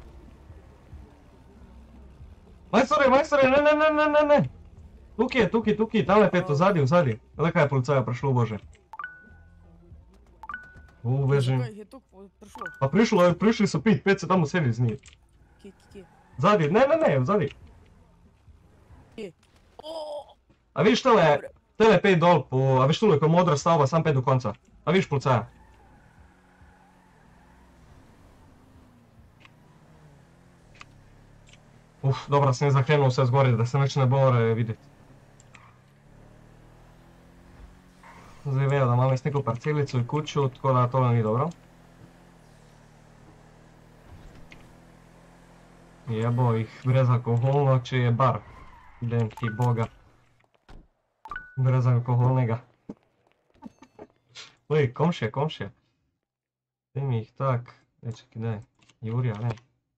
Speaker 1: Majstore, majstore, ne, ne, ne, ne, ne, ne. Tukaj je, tukaj, tukaj, tam je pet, vzadi, vzadi. Gledaj, kaj je policaja prišlo, bože. U, vežim.
Speaker 8: Kaj je to prišlo?
Speaker 1: Pa prišlo, prišli so pit, pet se tam useli z njih.
Speaker 8: Kje, kje?
Speaker 1: Vzadi, ne, ne, ne, vzadi.
Speaker 8: Kje?
Speaker 1: A viš tole, tele pet dol, po, a viš tole, ko je modra stavba, sam pet do konca. A viš policaja. Uf, dobro, sem zaklenil vse zgori, da se nič ne bo more videti. Zdaj vejo, da imam jaz neko parcelico in kučo, tako da tole ni dobro. Jebo jih brez alkoholno, če je bar. Den ti boga. Brezalkoholnega. Oj, komšija, komšija. Daj mi jih tak, daj čekaj, daj. Jurija, ne.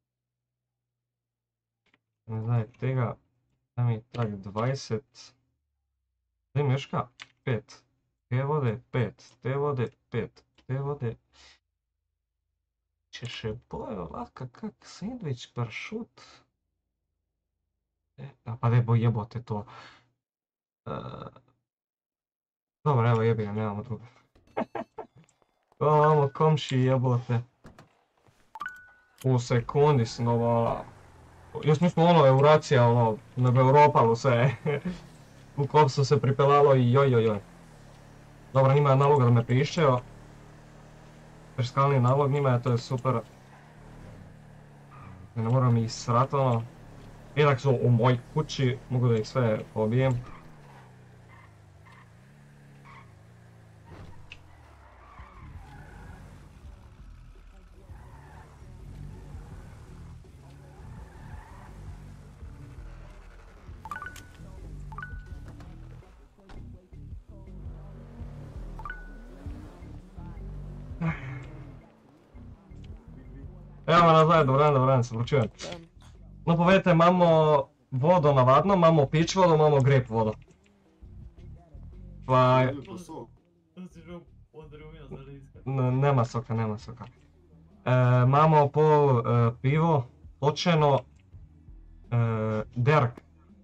Speaker 1: Ne zdaj tega, daj mi tak dvajset. Daj mi još ka, pet. Te vode, pet. Te vode, pet. Te vode. Če še bojo lahko kak sandvič, pršut. A pa daj bo jebote to. Dobro, evo jebi ga, nemamo drugo. Ko imamo komši jebote. U sekundi sam ga volao. Još mi smo ono Euracija, ono, na Evropalo se. U kop su se pripelalo i joj joj joj. Dobro, njima je nalog da me prišćeo. Perskalni nalog njima je, to je super. Ne moram ih srat ono. Inak su u moj kući, mogu da ih sve pobijem. Evo me nazaj, dober dan, dober dan, se vročujem. No povedajte, imamo vodo navadno, imamo pič vodo, imamo grape vodo. Pa... Nema soka, nema soka. Imamo pol pivo, točeno, derk.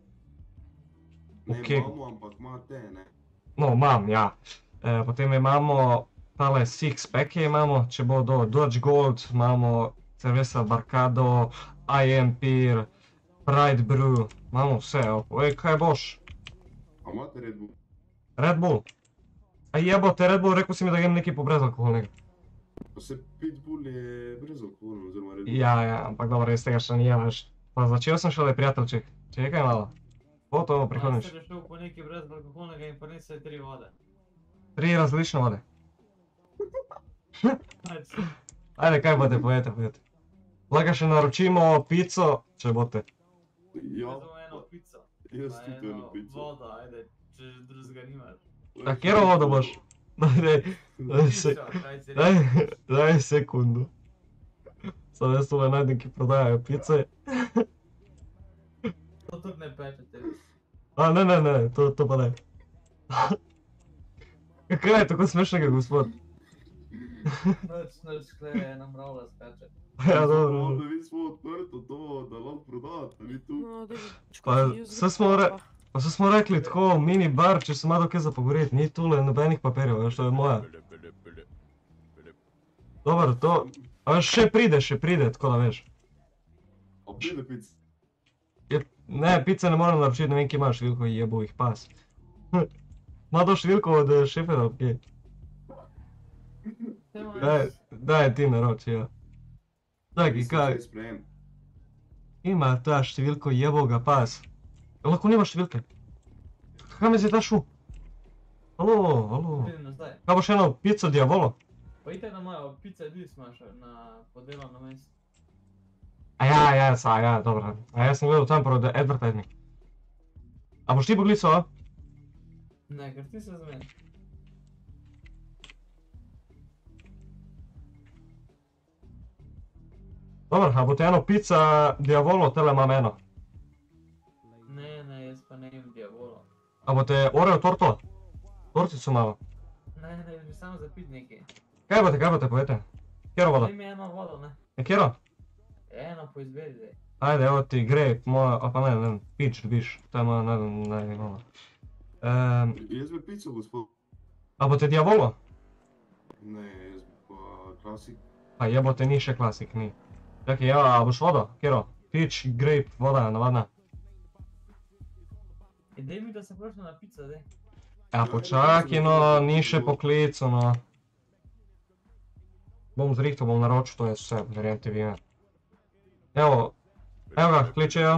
Speaker 9: Ne imamo, ampak imate, ne?
Speaker 1: No, imam, ja. Potem imamo tale six pack imamo, če bo do Dodge Gold, imamo Cerveza Barcado, I M Peer, Pride Brew, imamo vse, oj, kaj boš?
Speaker 9: A imate Red Bull?
Speaker 1: Red Bull? A jebote, Red Bull, rekao si mi da jem neki po brezalkoholnega.
Speaker 9: Pa se Pitbull je brezalkoholno, oziroma Red Bull.
Speaker 1: Ja, ja, ampak dobro, iz tega še nijem veš. Pa začel sem šele prijateljček, čekaj malo. Po to prihodniš.
Speaker 2: Pa se rešil po neki brezalkoholnega in prinesel tri vode.
Speaker 1: Tri različne vode. Ajde, kaj bote, pojete, pojete. Lahko še naročimo pico, če bote.
Speaker 9: Ja,
Speaker 2: Samo eno pico.
Speaker 9: jaz
Speaker 2: Pa
Speaker 9: tudi eno
Speaker 2: eno
Speaker 9: pico.
Speaker 2: vodo, ajde, če drugega nimaš.
Speaker 1: A kjero vodo boš? Daj, daj, se,
Speaker 2: Pico, kaj si
Speaker 1: daj,
Speaker 2: rekel?
Speaker 1: daj sekundu. Sam jaz tole najdem, ki prodajajo pice.
Speaker 2: To tudi ne pečete.
Speaker 1: A, ne, ne, ne, to, to pa ne. Kaj je tako smešnega, gospod?
Speaker 2: Noč, noč, kle je ena mravlja speče.
Speaker 1: Ja, dobro.
Speaker 9: Da mi smo odprto to, da lahko prodate, mi tu.
Speaker 8: No, da
Speaker 1: Pa vse smo, re, pa vse smo rekli tako, mini bar, če se ima do kaj za pogoreti, ni tule nobenih papirjev, veš, to je moja. Dobro, to, a veš, še pride, še pride, tako da veš.
Speaker 9: A pride pic.
Speaker 1: Je, ne, pice ne moram naročiti, ne vem, kje imaš številko, jebo jih pas. Ma to številko od šefera, kje? Daj, daj ti naroči, ja. Taki, kaj? Ima ta številko jeboga pas. Lahko nima številke. Kaj me si ta šu? Alo, alo.
Speaker 2: Vidim nazaj.
Speaker 1: Kaj boš eno pico diavolo?
Speaker 2: Pa idite na mojo pice dis imaš na podelovno mesto.
Speaker 1: A ja, ja, sa, ja, dobro. A jaz sem gledal tam prvo advertising. A boš ti poklical, a?
Speaker 2: Ne, ker ti se zmeni.
Speaker 1: Dobro, a bo te eno pica diavolo, tele imam eno.
Speaker 2: Ne, ne, jaz pa ne jem diavolo.
Speaker 1: A bo te oreo torto? Tortico malo.
Speaker 2: Ne, ne, mi samo zapit nekaj.
Speaker 1: Kaj bote, kaj bote, povete? Kjero vodo?
Speaker 2: Daj mi eno vodo, ne.
Speaker 1: E, kjero?
Speaker 2: Eno po izberi, daj.
Speaker 1: Ajde, evo ti grape, moja, a pa ne, ne, pič dobiš, to je moja najmala. Um,
Speaker 9: Jaz bi pico, gospod.
Speaker 1: a bo te diavolo?
Speaker 9: Ne, jaz bi pa klasik.
Speaker 1: A jebote, ni še klasik, ni. Čakaj, ja, a boš vodo? Kjero? Pič, grape, voda, navadna.
Speaker 2: E, daj mi da se prošlo na pico, daj.
Speaker 1: Ja, počakaj, no, ni še poklical, no. Bom zrihtal, bom naročil, to je vse, verjemte vi me. Evo, evo ga, kličejo.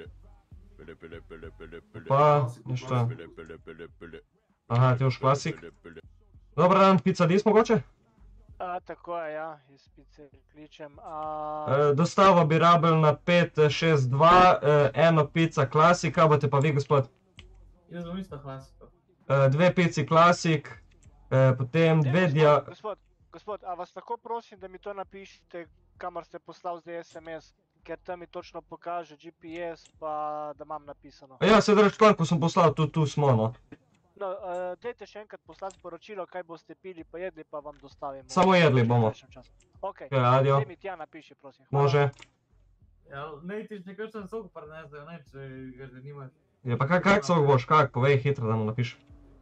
Speaker 1: Pa, ništa. Aha, ti už klasik. Dobar dan, pizza dis mogoče?
Speaker 11: A, tako je, ja, iz pice kličem. A...
Speaker 1: E, dostavo bi rabili na pet šest dva, e, eno pizza klasika, bote pa vi, gospod?
Speaker 2: Jaz bom isto klasiko.
Speaker 1: eh, dve pici klasik, eh, potem dve dia...
Speaker 11: Gospod, gospod, a vas tako prosim, da mi to napišete, kamor ste poslal zdaj es em es, ker tam mi točno pokaže G P S, pa da imam napisano.
Speaker 1: Ja, se dreč plan, ko sem poslal, tu, tu smo, no.
Speaker 11: No, uh, dajte še enkrat poslati sporočilo, kaj boste pili pa jedli, pa vam dostavimo.
Speaker 1: Samo jedli bomo.
Speaker 11: Ok,
Speaker 1: Ja, adio.
Speaker 11: zdaj mi tja napiši, prosim. Hvala.
Speaker 1: Može.
Speaker 2: Ja, ne ti še kakšen sok prinesejo, ne, če ga zanimaš.
Speaker 1: Ja, pa kak, kak sok boš, kak, povej hitro, da mu napišem.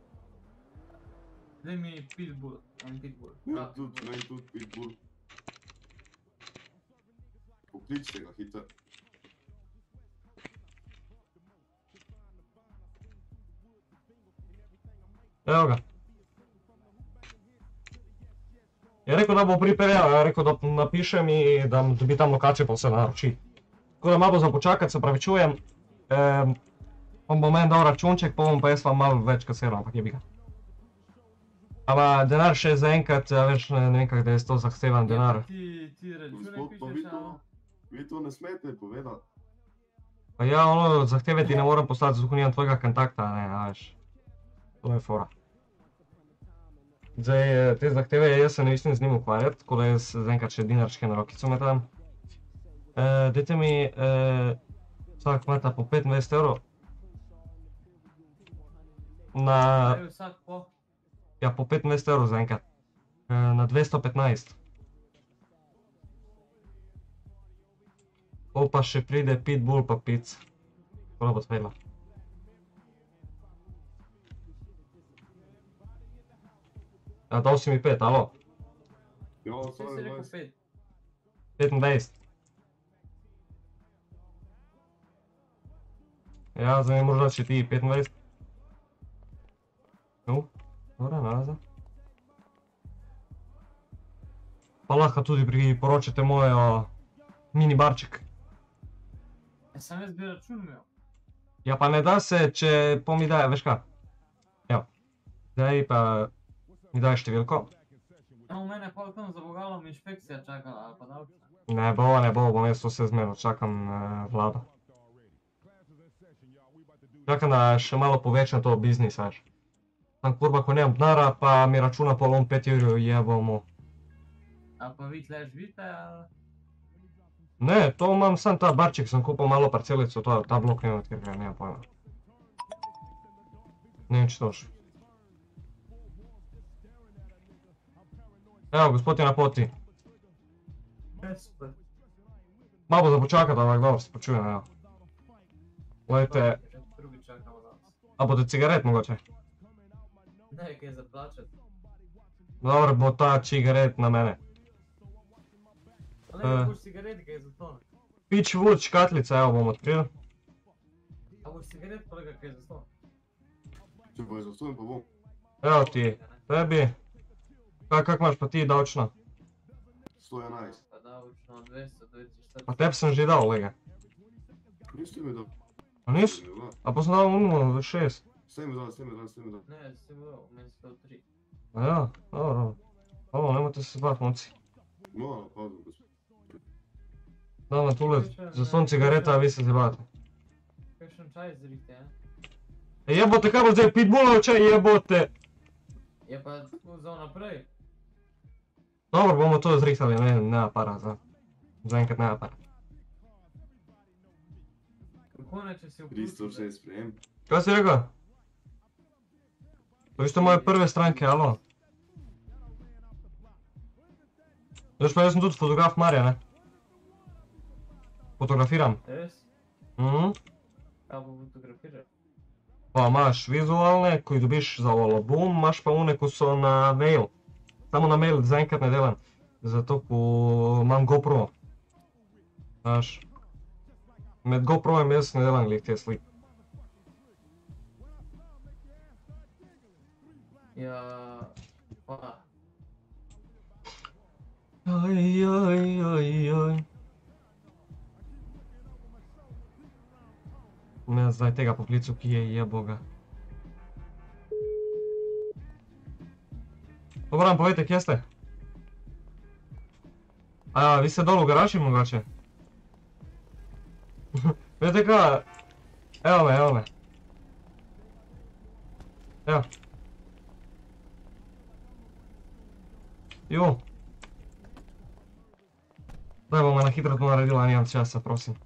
Speaker 2: Daj mi pitbull, en pitbull.
Speaker 9: Ja, tudi, meni tudi pitbull. Pokličite ga hitro.
Speaker 1: Evo ga. Je rekel, da bo pripeljal, je rekel, da napišem in da dobi tam lokacijo, pa vse naroči. Tako da malo bo za počakati, se pravi čujem. Um, on bo meni dal računček, pa bom pa jaz vam malo več kasiral, ampak je bi ga. Ama denar še zaenkrat, ja, veš, ne, ne vem kak, da je to zahtevan denar.
Speaker 2: Ti, ti račune
Speaker 9: Gospod, pa vi
Speaker 2: pišeš,
Speaker 9: to,
Speaker 2: ali?
Speaker 9: vi to ne smete povedati.
Speaker 1: Pa ja, ono zahteve ti ne morem poslati, zato nimam tvojega kontakta, ne, a veš. To je fora. Zdaj, te zahteve jaz se ne mislim z njim ukvarjati, tako da jaz zaenkrat še dinarčke na rokico metam. E, dajte mi e, vsak meta po petindvajset evrov. Na...
Speaker 2: Daj vsak po.
Speaker 1: Ja, po petindvajset evrov zaenkrat. E, na dvesto petnajst. Pol pa še pride pitbull pa pic. Hvala bo tvojla. Ja, dal si mi pet, alo?
Speaker 9: Ja,
Speaker 2: Vse si rekel pet.
Speaker 1: petindvajset. Ja, zdaj mi moraš dati še ti petindvajset. No, dobra, nalaza. Pa lahko tudi priporočate mojo mini barček.
Speaker 2: Ja, sem jaz bi račun imel.
Speaker 1: Ja, pa ne da se, če pol mi daje, veš kaj? Evo. Zdaj pa mi daje številko.
Speaker 2: No, v mene pa tam za vogalom inšpekcija čakala, ali pa davčna.
Speaker 1: Ne bo, ne bo, bom jaz to vse zmerno, čakam eh, vlado. Čakam, da še malo povečam to biznis, veš. Tam kurba, ko nemam denara, pa mi računa polom pet evrov jebomu.
Speaker 2: A pa vi tle živite, ali?
Speaker 1: Ne, to imam sam ta barček, sem kupil malo parcelico, to, ta blok ne vem, od kjer ga nemam pojma. Ne vem, če to še. Evo, gospod je na poti.
Speaker 2: Super.
Speaker 1: Malo bo za počakati, ampak dobro, se počujem, evo. Glejte,
Speaker 2: Drugi čakamo danes.
Speaker 1: a bodo cigaret mogoče?
Speaker 2: Ne, kaj za plačati.
Speaker 1: Dobro, bo ta cigaret na mene.
Speaker 2: Ali
Speaker 1: Eh.
Speaker 2: ne boš cigaret, kaj za to?
Speaker 1: Peach Wood škatlica, evo bom odkril.
Speaker 2: A boš cigaret, kolega, kaj za to?
Speaker 9: Če bo je zastojen, pa bom.
Speaker 1: Evo ti, tebi. Kaj, kak imaš pa ti davčno?
Speaker 9: sto enajst.
Speaker 2: Pa davčno dvesto devetinštirideset.
Speaker 1: Pa tebi sem že dal, lega.
Speaker 9: Niste mi dal.
Speaker 1: A nis? A pa sem dal unmo šest.
Speaker 9: Ste mi dal, ste mi dal, ste mi dal.
Speaker 2: Ne, si bil, meni sto tri.
Speaker 1: A ja, dobro. Ovo, nemojte se bati, momci.
Speaker 9: No, pazim, gospod.
Speaker 1: Dam na tule, zaston cigareta, a vi se zjebate.
Speaker 2: Kakšen čaj zrihte, ne?
Speaker 1: E jebote, kaj bo zdaj pitbullov čaj, jebote?
Speaker 2: Je pa za naprej.
Speaker 1: Dobro, bomo to zrihtali, ne, nema para za... Zaenkrat nema para.
Speaker 2: Kako ne, če si vključil?
Speaker 9: tristo šest sprejem.
Speaker 1: Kaj si rekel? To isto moje prve stranke, alo? Veš pa, jaz sem tudi fotograf Marja, ne? Fotografiram.
Speaker 2: Res?
Speaker 1: Mhm.
Speaker 2: Kaj bo fotografiral?
Speaker 1: Pa imaš vizualne, ko jih dobiš za album, imaš pa one, ko so na mail. Samo na mail zaenkrat ne delam, zato ko imam GoPro. Znaš. Med GoPro-jem jaz ne delam glih te slike.
Speaker 2: Ja, pa...
Speaker 1: Aj, aj, aj, aj. Ne, zdaj tega poklicu, ki je jeboga. Dobro nam povejte, kje ste? A, vi ste dol v garaži mogoče? Vete kaj? Evo me, evo me. Ja. Jo. Daj bomo na hitro to naredila, nimam časa, prosim.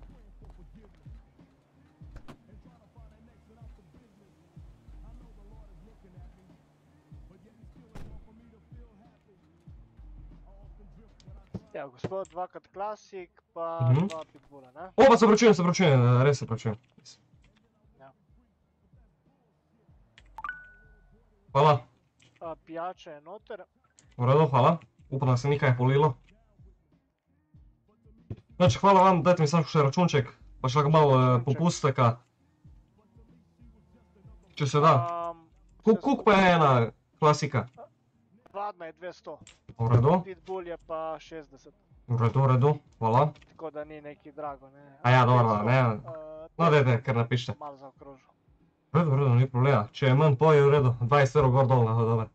Speaker 11: Ja, gospod, dvakrat klasik, pa
Speaker 1: Mhm.
Speaker 11: dva pitbulla, ne?
Speaker 1: O, pa se opravičujem, se opravičujem, res se opravičujem.
Speaker 11: Ja.
Speaker 1: Hvala.
Speaker 11: A, pijača je noter.
Speaker 1: V redu, hvala. Upam, da se ni kaj polilo. Znači, hvala vam, dajte mi samo še računček, pa še malo eh, popusteka. Če se da.
Speaker 11: Um,
Speaker 1: Kuk, kuk pa je ena klasika?
Speaker 11: Vadna je dvesto.
Speaker 1: V redu.
Speaker 11: Pitbull je pa šestdeset.
Speaker 1: V redu, v redu, hvala.
Speaker 11: Tako da ni neki drago, ne?
Speaker 1: A ja, dobro,
Speaker 11: petsto,
Speaker 1: ne.
Speaker 11: uh,
Speaker 1: No, dajte, kar napišite.
Speaker 11: Malo zaokrožil.
Speaker 1: V redu, v redu, ni problema. Če je manj po, je v redu. dvajset evrov gor dol, no, dobro.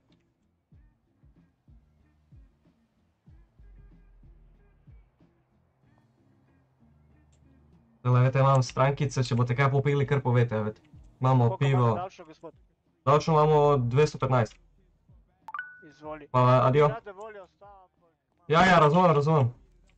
Speaker 1: Zdaj, veste, imam strankice, če boste kaj popili, kar povete, veste. Imamo
Speaker 11: Koliko
Speaker 1: pivo.
Speaker 11: imate davčno, gospod?
Speaker 1: Davčno imamo dvesto petnajst.
Speaker 11: Izvoli.
Speaker 1: Hvala, adio.
Speaker 11: Rade volje ostavam.
Speaker 1: Ja, ja, razumem, razumem.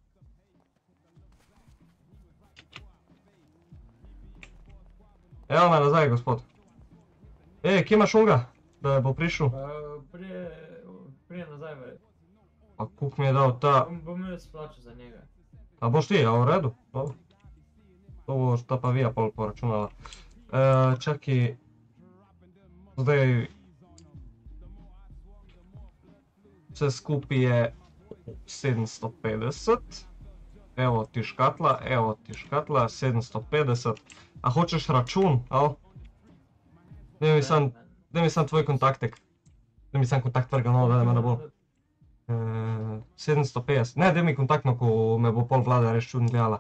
Speaker 1: Evo me nazaj, gospod. Ej, kje imaš unga, da bo prišel?
Speaker 2: Prije, prije nazaj verjetno.
Speaker 1: Pa kuk mi je dal ta...
Speaker 2: Bom, bom jaz plačal za njega.
Speaker 1: A boš ti, a v redu? Dobro. To boš ta pa vija pol poračunala. E, čaki... Zdaj... Vse skupaj je sedemsto petdeset. Evo ti škatla, evo ti škatla, sedemsto petdeset. A hočeš račun, al? Daj mi sam, daj mi sam tvoj kontaktek. Daj mi sam kontakt trga novo, da me ne bo. E, sedemsto petdeset. Ne, daj mi kontaktno, ko me bo pol vlada res čudno gledala.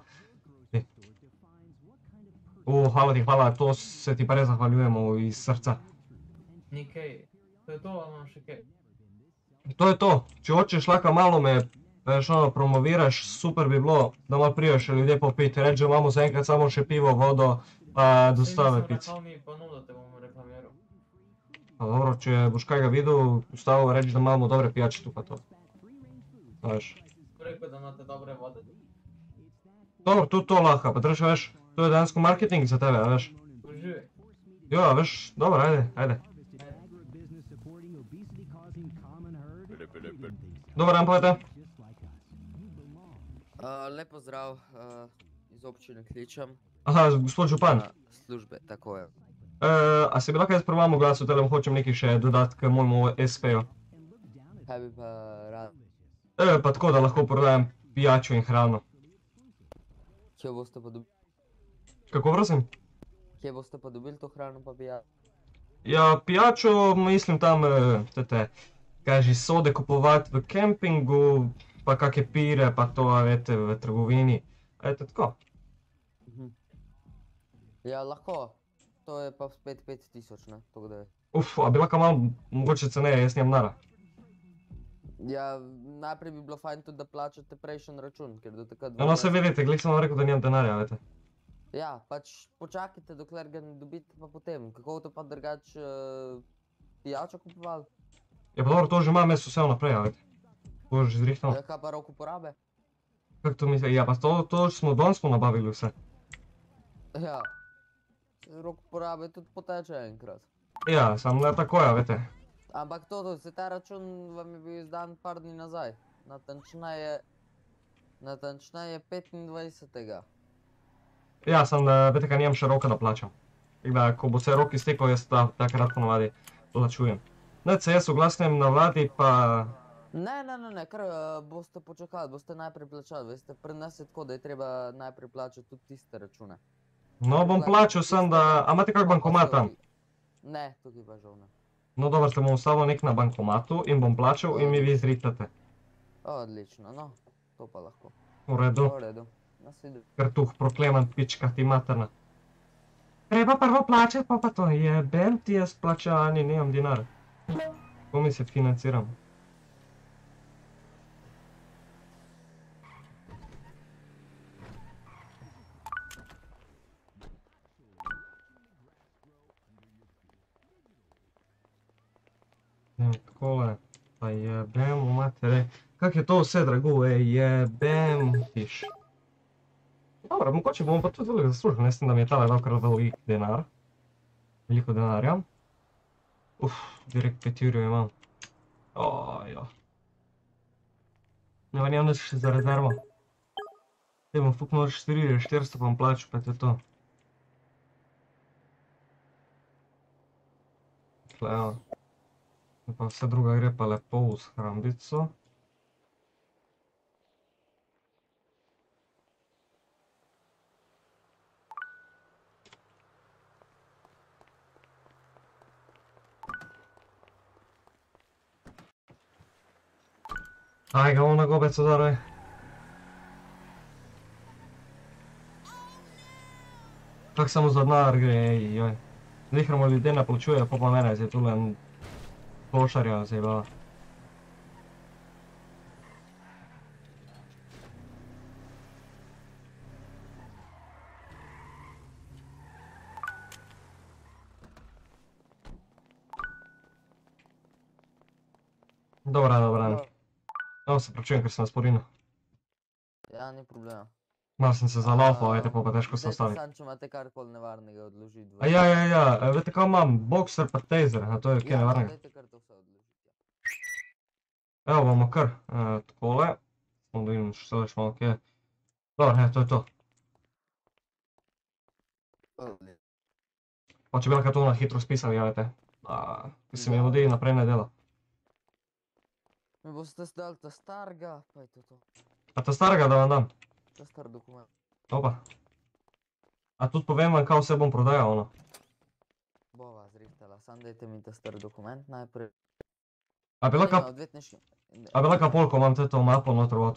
Speaker 1: U, hvala ti, hvala, to se ti pa res zahvaljujemo iz srca.
Speaker 2: Ni kaj. To je to, ali imam še kaj?
Speaker 1: To je to, če hočeš lahko malo me veš, ono, promoviraš, super bi bilo, da malo prijaš ljudje popiti, reč, da imamo zaenkrat samo še pivo, vodo, pa dostave pice.
Speaker 2: Saj nisem rekal mi pa nula, te bomo reklamiral.
Speaker 1: Pa dobro, če boš kaj ga videl, ustavil reč, da imamo dobre pijače tu pa to. Veš.
Speaker 2: Rekel, da imate dobre vode.
Speaker 1: Dobro, tudi to lahko, pa trebaš veš, to je dejansko marketing za tebe, veš.
Speaker 2: Uživaj.
Speaker 1: Jo, veš, dobro, ajde, ajde. Dobar dan, povete.
Speaker 12: Lep pozdrav, iz občine kličem.
Speaker 1: Aha, gospod župan.
Speaker 12: Službe, tako je.
Speaker 1: A se bi lahko jaz prvo oglasil, tele hočem nekaj še dodati k mojemu es peju.
Speaker 12: Kaj bi pa rad?
Speaker 1: E, pa tako, da lahko prodajam pijačo in hrano.
Speaker 12: Kje boste pa dobili?
Speaker 1: Kako prosim?
Speaker 12: Kje boste pa dobili to hrano pa pijačo?
Speaker 1: Ja, pijačo mislim tam, tete, kaj že sode kupovati v kempingu, pa kakje pire, pa to, a vete, v trgovini. A vete, tako.
Speaker 12: Ja, lahko. To je pa spet pet tisoč, ne? Tako da je.
Speaker 1: Uf, a bi lahko malo mogoče ceneje, jaz nimam nara.
Speaker 12: Ja, najprej bi bilo fajn tudi, da plačate prejšen račun, ker do takrat...
Speaker 1: No, se vidite, glih sem vam rekel, da nimam denarja, vete.
Speaker 12: Ja, pač počakajte, dokler ga ne dobite, pa potem. Kako to pa drugače pijačo kupovali?
Speaker 1: Ja, pa dobro, to že imam jaz vse vnaprej, a vete. To že zrihtano.
Speaker 12: Ja, kaj pa rok uporabe?
Speaker 1: Kako to misli? Ja, pa to, to smo danes smo nabavili vse.
Speaker 12: Ja. Rok uporabe tudi poteče enkrat.
Speaker 1: Ja, samo ne tako, ja, vete.
Speaker 12: Ampak to, se ta račun vam je bil izdan par dni nazaj. Natančneje... Natančneje petindvajsetega.
Speaker 1: Ja, sem, vete kaj, nimam še roka, da plačam. Tako da, ko bo se rok iztekel, jaz takrat ponovadi plačujem. Ne, se jaz oglasnem na vladi, pa...
Speaker 12: Ne, ne, ne, ne, kar boste počakali, boste najprej plačali, veste, pri nas je tako, da je treba najprej plačati tudi tiste račune.
Speaker 1: No, bom plačal sem, da... A imate kak bankomat tam?
Speaker 12: Ne, tukaj pa žal ne.
Speaker 1: No, dobro, se bom ustavil nek na bankomatu in bom plačal in mi vi zritate.
Speaker 12: Odlično, no, to pa lahko.
Speaker 1: V redu.
Speaker 12: V redu, nasvidenje.
Speaker 1: Krtuh, prokleman, pička ti materna. Treba prvo plačati, pa pa to jebem ti jaz plačani, nimam dinara. Kako mi se financiram? takole, pa jebem v matere. Kak je to vse drago, ej, jebem tiš. Dobro, mogoče bomo pa tudi veliko zaslužili, ne s tem, da mi je tale dal kar velik denar. Veliko denarja. Uf, direkt petirjo imam. Ojo. Ne, pa nimam nič še za rezervo. Te bom fuknil štiri, štiristo pa bom plačal, pa je to. Tle, evo. Pa vse druga gre pa lepo v shrambico. Aj ga ona gobeca daraj. Kak samo za denar gre, ej, joj. Zihramo ljudje ne plačujejo, pa pa mene zdaj tule klošarja zajebala. Dobra, dobra. Evo se pravičujem, ker sem vas porinil.
Speaker 12: Ja, ni problema.
Speaker 1: Malo sem se zalofal, vete, pa pa težko se
Speaker 12: Dajte
Speaker 1: ostavi.
Speaker 12: samo, če imate karkoli nevarnega odložiti.
Speaker 1: A ja, ja, ja, e, veste kaj imam, boxer pa taser, a to je kaj
Speaker 12: Ja,
Speaker 1: nevarnega.
Speaker 12: dajte kar to vse odložiti.
Speaker 1: Evo bomo kar, e, takole. Samo da vidim še več malo kje. Dobro, ne, to je to. Pa če bi lahko to na hitro spisali, javite. A, ki se mi vodi naprej ne dela.
Speaker 12: Mi boste dali ta starega, pa je to to.
Speaker 1: A ta starega da vam dam?
Speaker 12: Ta star dokument.
Speaker 1: Opa. A tudi povem vam, kaj vse bom prodajal, ono.
Speaker 12: Bova zrihtala, sam dajte mi ta star dokument najprej.
Speaker 1: A bi lahko,
Speaker 12: Nima odvetniški...
Speaker 1: a bi lahko polko imam to mapo noter vod.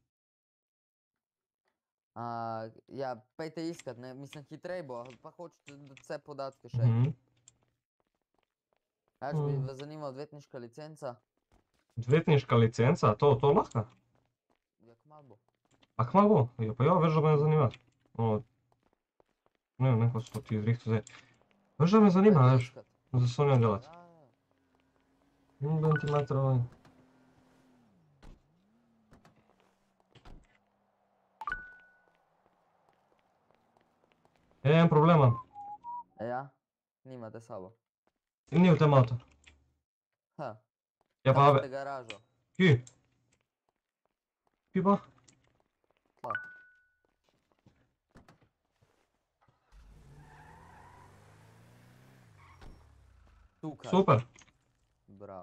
Speaker 12: A, ja, pejte iskat, ne, mislim hitrej bo, pa hočete vse podatke še.
Speaker 1: Mhm.
Speaker 12: A če bi
Speaker 1: Mm.
Speaker 12: vas zanima odvetniška licenca?
Speaker 1: Odvetniška licenca, to, to lahko?
Speaker 12: Ja, kmalu bo.
Speaker 1: A kmalu bo? Ja, pa ja, veš, da me zanima. Ono, ne vem, neko so ti izrihtu zdaj. Veš, da me zanima,
Speaker 12: Pejte
Speaker 1: veš,
Speaker 12: iskat.
Speaker 1: za Sonjo delati.
Speaker 12: Ja, ja.
Speaker 1: Ne bom ti mater ovaj. E, en problem imam.
Speaker 12: Ja, nimate sabo.
Speaker 1: In ni v tem avto.
Speaker 12: Ha,
Speaker 1: Ja pa,
Speaker 12: tam
Speaker 1: ave,
Speaker 12: imate garažo.
Speaker 1: ki? Ki pa?
Speaker 12: Pa. Tukaj.
Speaker 1: Super.
Speaker 12: Bravo.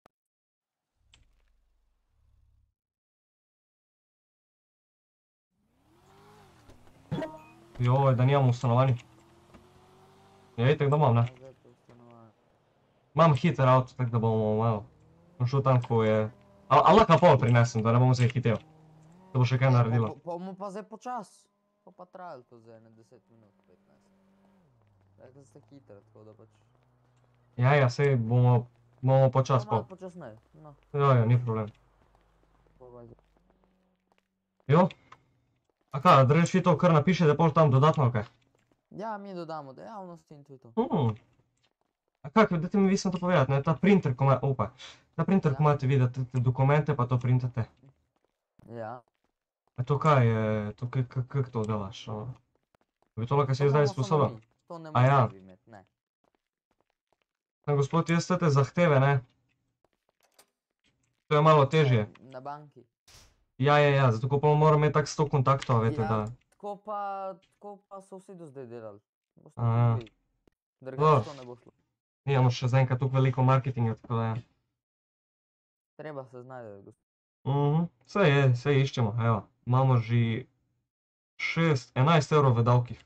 Speaker 1: Joj, da nimam v stanovanju. Ja, itak da imam, ne?
Speaker 12: Zdaj to stanovanje.
Speaker 1: Imam hiter avto, tako da bomo malo. Bom šel tam, ko je... A, a lahko pol prinesem, da ne bom zdaj hitel. Da bo še kaj naredilo.
Speaker 12: Pa bomo pa zdaj počas. Pa pa trajalo to za ene deset minut, petnajst. Tako da ste hiter, tako da pač...
Speaker 1: Ja, ja, sej bomo, bomo počas
Speaker 12: Pa malo
Speaker 1: pol.
Speaker 12: počasneje, no.
Speaker 1: Ja, ja, ni problem.
Speaker 12: Pa pa zdaj.
Speaker 1: Jo? A kaj, da reč vi to kar napišete pol tam dodatno, ali kaj?
Speaker 12: Ja, mi dodamo dejavnosti in to je to.
Speaker 1: Hmm. A kak, dajte mi vi samo to povedati, ne, ta printer, ko ima, opa. Ta printer, ko imate vi, da te te dokumente pa to printate.
Speaker 12: Ja.
Speaker 1: A to kaj je, to kak, kak, kak to delaš? ono? Bi to lahko si zdaj
Speaker 12: imamo samo
Speaker 1: sposoben?
Speaker 12: mi, to ne
Speaker 1: A ja.
Speaker 12: morete vi imeti, ne.
Speaker 1: Ja, gospod, jaz te zahteve, ne? To je malo težje.
Speaker 12: Na banki.
Speaker 1: Ja, ja, ja, zato ko pa moram imeti tak sto kontaktov, veste,
Speaker 12: Ja,
Speaker 1: da...
Speaker 12: tako pa, tako pa so vsi do zdaj delali. Boste
Speaker 1: Aha.
Speaker 12: tudi vi. Drugače to ne bo šlo.
Speaker 1: Nimamo še zaenkrat toliko veliko marketinga, tako da ja.
Speaker 12: Treba se znajde, gospod.
Speaker 1: Mhm, saj je, saj iščemo, evo. Imamo že šest, enajst evrov v davkih.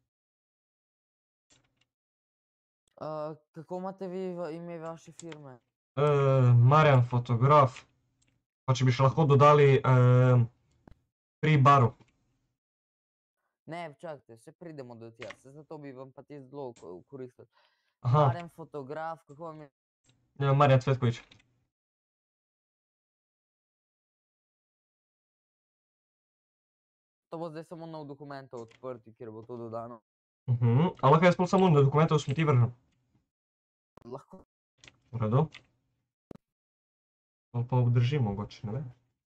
Speaker 12: Uh, kako imate vi v ime vaše firme?
Speaker 1: E, Marjan fotograf. Pa če bi še lahko dodali e, pri baru.
Speaker 12: Ne, čakajte, še pridemo do tja, se zato bi vam pa ti zelo ko- koristili.
Speaker 1: Aha.
Speaker 12: Marjan fotograf, kako vam je?
Speaker 1: Ja, Marjan Cvetković.
Speaker 12: To bo zdaj samo nov dokument odprti, kjer bo to dodano.
Speaker 1: Mhm, a lahko jaz pol samo na dokumente v smeti vržem?
Speaker 12: Lahko.
Speaker 1: V redu. Ali pa obdrži mogoče, ne vem.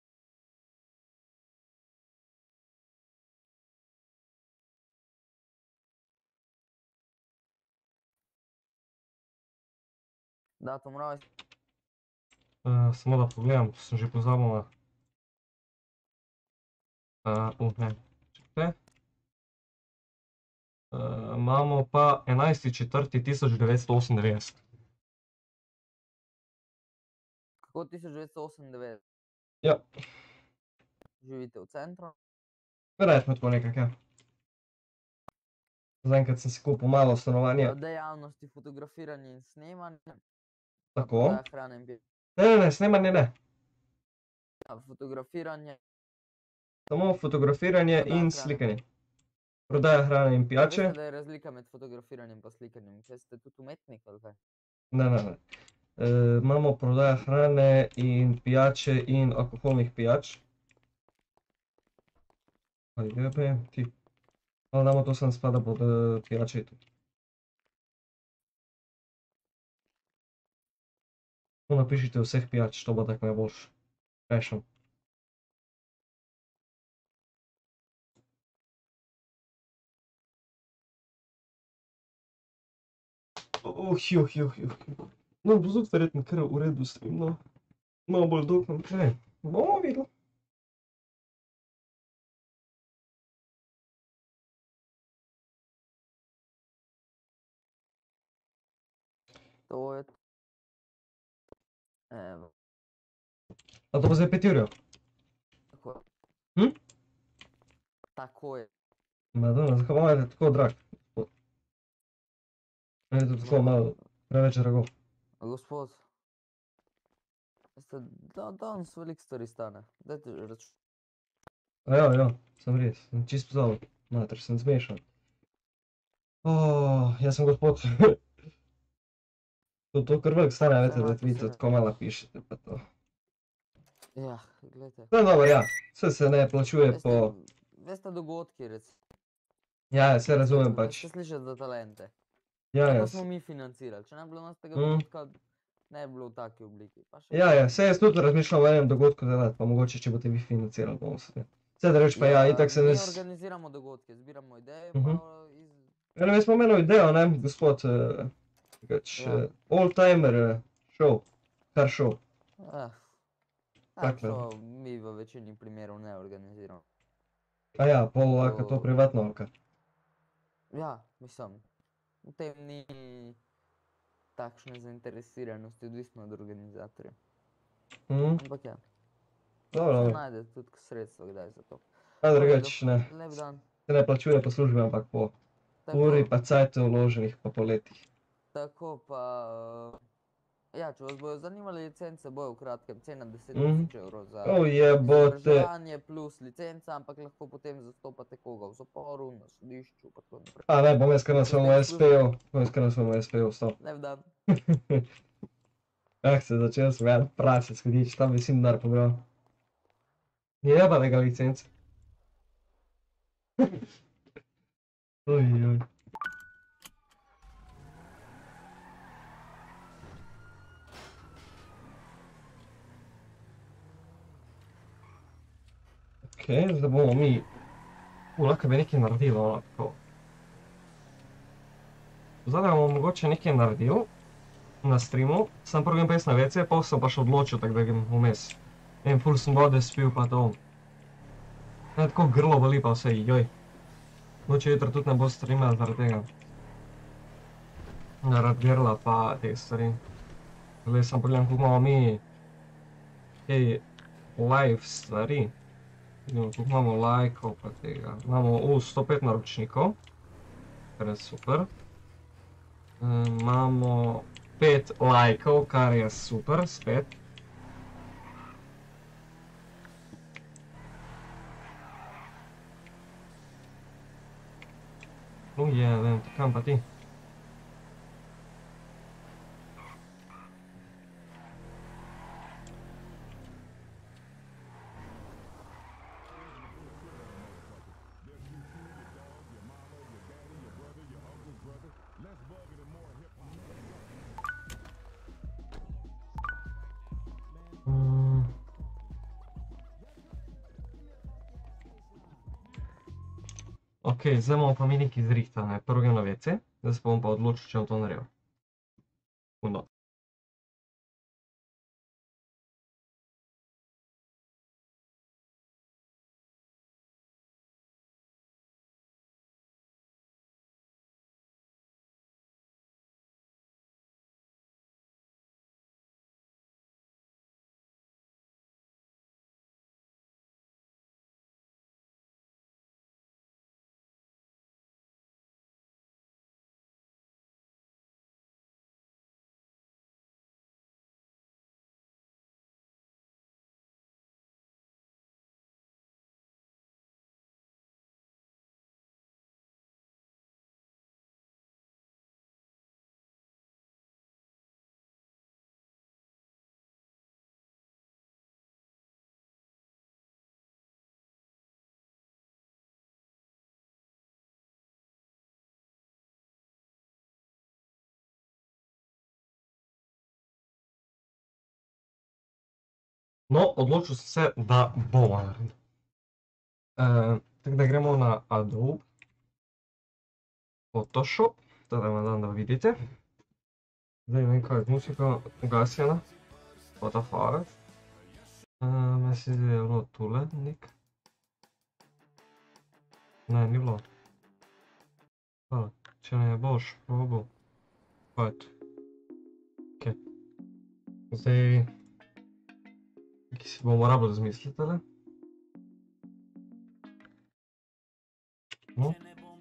Speaker 12: Datum rojstva.
Speaker 1: Uh, samo da pogledam, sem že pozabil na... Uh, uh, ne, čekaj. Uh, imamo pa enajsti četrti tisoč devetsto osemindevetdeset.
Speaker 12: Kako tisoč devetsto osemindevetdeset?
Speaker 1: Ja.
Speaker 12: Živite v centru?
Speaker 1: Verjetno tako nekako, ja. Zaenkrat sem si kupil malo stanovanje.
Speaker 12: Dejavnosti fotografiranje in snemanje.
Speaker 1: Tako.
Speaker 12: Prodaja hrane in pijače.
Speaker 1: Ne, ne, ne, snemanje ne.
Speaker 12: Ja, fotografiranje.
Speaker 1: Samo fotografiranje
Speaker 12: Prodaja
Speaker 1: in
Speaker 12: hrane.
Speaker 1: slikanje. Prodaja hrane in pijače.
Speaker 12: Veste, da je razlika med fotografiranjem pa slikanjem? Kaj ste tudi umetnik ali kaj?
Speaker 1: Ne, ne, ne. E, imamo prodaja hrane in pijače in alkoholnih pijač. Ali jebe, ti. Ali damo to sem spada pod uh, pijače tudi. Tu napišite vseh pijač, to bo tako najboljše. Rešem. Uh, juh, juh, juh. No, bo zut verjetno kar v redu stream, no. Malo bolj dolg naprej. Bomo videli.
Speaker 12: To je... Evo.
Speaker 1: A to bo zdaj pet jurjev?
Speaker 12: Tako je.
Speaker 1: Hm?
Speaker 12: Tako je.
Speaker 1: Madonna, zakaj vam je tako drag? Ne, je to tako malo preveč drago.
Speaker 12: Gospod. Veste, da, danes veliko stvari stane. Dajte račun.
Speaker 1: A ja, ja, sem res, sem čisto pozabil. Mater, sem zmešan. Oh, jaz sem gospod. To, to kar veliko stane, veste, da Twitch tako malo pišete pa to.
Speaker 12: Ja, gledajte.
Speaker 1: To je dobro, ja. Vse se ne plačuje
Speaker 12: Veste,
Speaker 1: po...
Speaker 12: veste dogodki, recimo.
Speaker 1: Ja, ja, se razumem pač.
Speaker 12: Ste slišali za talente.
Speaker 1: Ja, ja.
Speaker 12: To smo mi financirali. Če ne bi bilo nas tega
Speaker 1: Mm.
Speaker 12: dogodka, ne bi bilo v taki obliki. Pa še
Speaker 1: Ja, ja, se jaz tudi razmišljam o enem dogodku delati, pa mogoče, če boste vi financirali, bomo se. Vse da reč pa ja, itak se
Speaker 12: mi
Speaker 1: ne...
Speaker 12: organiziramo dogodke, zbiramo ideje,
Speaker 1: Mhm.
Speaker 12: pa iz...
Speaker 1: Ja, ne, mi smo imeli idejo, ne, gospod, eh, pač,
Speaker 12: Ja.
Speaker 1: eh, all-timer eh, show, car show.
Speaker 12: Eh, tak
Speaker 1: Takle.
Speaker 12: šov mi v večini primerov ne organiziramo.
Speaker 1: A ja, pol laka to privatno, ali kaj?
Speaker 12: Ja, mislim, v tem ni takšne zainteresiranosti, odvisno od organizatorja.
Speaker 1: Mhm.
Speaker 12: Ampak ja,
Speaker 1: Dobro,
Speaker 12: se
Speaker 1: dobro.
Speaker 12: najde tudi sredstvo kdaj za to.
Speaker 1: A
Speaker 12: V redu,
Speaker 1: drugač ne.
Speaker 12: Lep dan.
Speaker 1: Se ne plačuje po službi, ampak po
Speaker 12: Tako.
Speaker 1: uri pa cajtu vloženih pa po letih.
Speaker 12: Tako pa, eh, ja, če vas bojo zanimali licence, bojo v kratkem cena deset
Speaker 1: Mhm.
Speaker 12: tisoč evrov za
Speaker 1: O, jebote.
Speaker 12: izobraževanje plus licenca, ampak lahko potem zastopate koga v zaporu, na sodišču, pa tako naprej.
Speaker 1: A ne, bom jaz kar na svojemu
Speaker 12: Potem
Speaker 1: es pe-ju, bom jaz kar na svojemu es pe-ju ostal.
Speaker 12: Lep dan.
Speaker 1: Ah, se začel sem en prasec hodič, tam bi si denar pobral. Jebanega licence. Oj, oj. Okej, zdaj bomo mi... U, lahko bi nekaj naredil, ono, tako. Zdaj da bomo mogoče nekaj naredil na streamu, sam prvi grem pa jaz na ve ce, pol sem pa še odločil, tako da grem vmes. Ne vem, ful sem vode spil pa to. Ne, tako grlo boli pa vse, joj. Noče jutro tudi ne bo streamal zaradi tega. Zaradi grla pa teh stvari. Zdaj sam pogledam, koliko imamo mi tej live stvari. Vidimo, koliko imamo lajkov pa tega. Imamo, u, sto pet naročnikov. Kar je super. Imamo pet lajkov, kar je super, spet. Uje, vem, kam pa ti? Mm. Ok, zdaj imamo pa mi nekaj zrihtane. Prvo grem na ve ce, zdaj se bom pa odločil, če bom to naredil. Uno. No, odločil sem se, da bomo naredili. Tako da gremo na Adobe Photoshop, teda vam dam, da vidite. Zdaj ne vem, kaj je z muziko ugasjena. What the fuck? Meni se zdi, da je bilo tule nek. Ne, ni bilo. Če ne boš probal. Hvala. Ok. Zdaj... Ki si bomo rabili razmisliti, ali? No.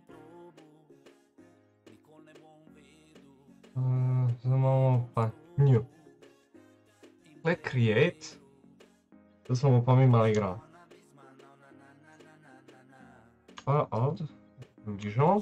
Speaker 1: Zdaj imamo pa New. Tle Create. Zdaj smo pa mi malo igrali. Pa Alt. Bližamo.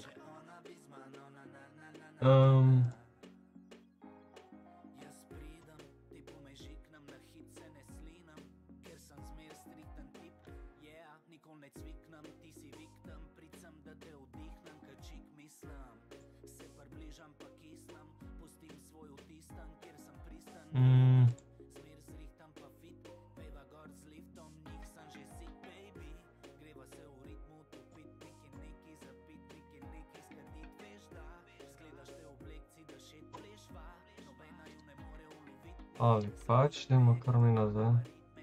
Speaker 1: Ali pač, dajmo kar mi nazaj.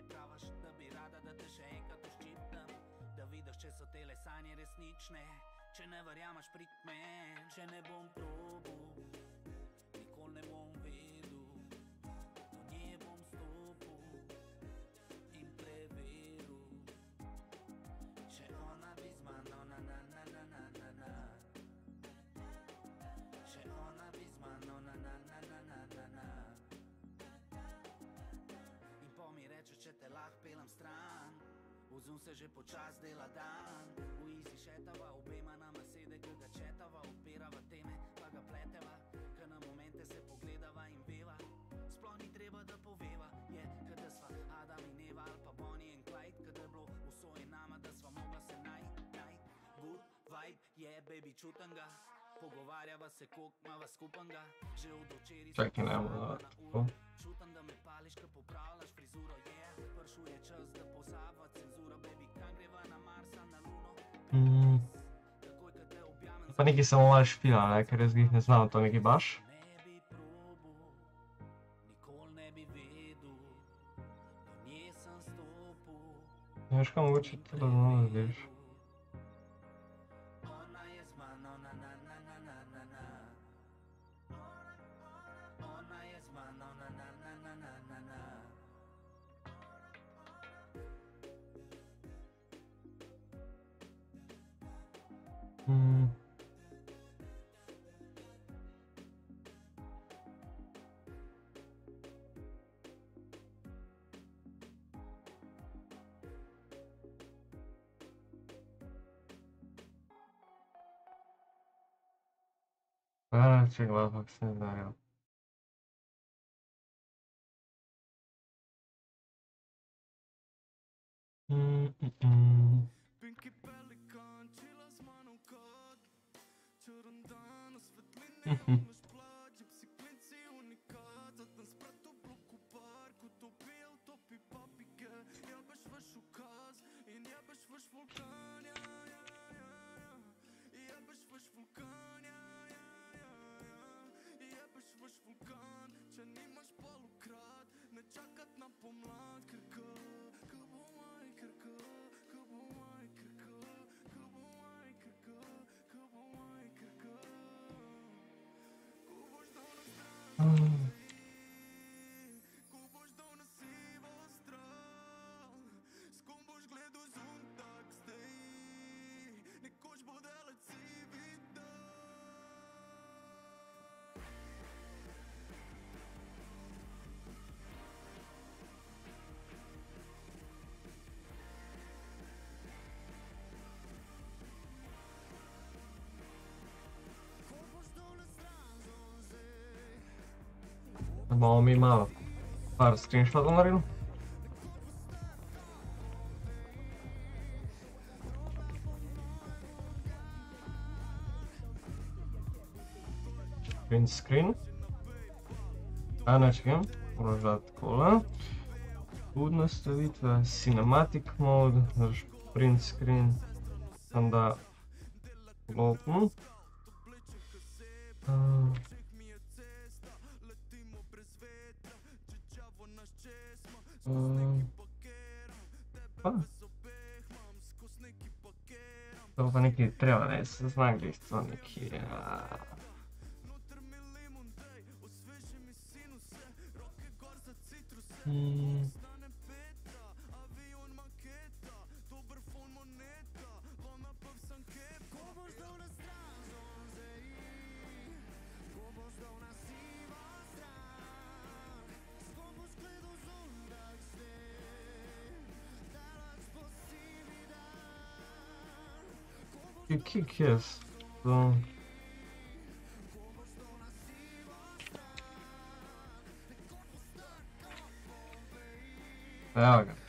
Speaker 13: Vzum se že počas dela dan, v izi šetava, obema nama sede, ki ga četava, odpirava teme, pa ga pleteva, ka na momente se pogledava in veva, sploh ni treba da poveva, je, kada sva Adam in Eva ali pa Bonnie and Clyde, kada je bilo usoje nama, da sva mogla se najt, najt, good vibe, je, baby, čutam ga, pogovarjava se, kolik mava skupanga, že od včeraj
Speaker 1: Čakaj, ne bomo tako.
Speaker 13: Čutam, da me pališ, ka popravljaš frizuro, je, pršel je čas, da pozaba cenzura, baby, kam greva na Mars ali na Luno? Takoj, ka te objamem...
Speaker 1: Pa nekaj samo malo špila, ne, ker jaz jih ne znam, to nekaj baš.
Speaker 13: Ne bi probil, nikoli ne bi vedel, do nje sem stopil.
Speaker 1: Ja, veš kaj, mogoče tole znamo narediš.
Speaker 13: Ona je z mano, na na na na na na na. Ona je z mano, na na na na na na na.
Speaker 1: Hmm. A, če gleda, pa se ne da, ja. Mm, mm, mm.
Speaker 4: Pinki pelikan, čila z mano kot črn dan, na svetlini
Speaker 1: Mhm.
Speaker 4: imaš plače, psi klinci unikat, zatem sprat v bloku parku, topil, topi papike, jebeš vaš ukaz in jebeš vaš vulkan, ja, ja, ja, ja.
Speaker 1: bomo mi malo par screenshotov naredili. Print screen. A ne čekam, moraš dati takole. Food nastavitve, cinematic mode, daš print screen, onda open. Uh, uh, pa. To pa neki treba, ne, se zna gdje to neki... Uh, Hmm. Kick, yes. So. Evo ga.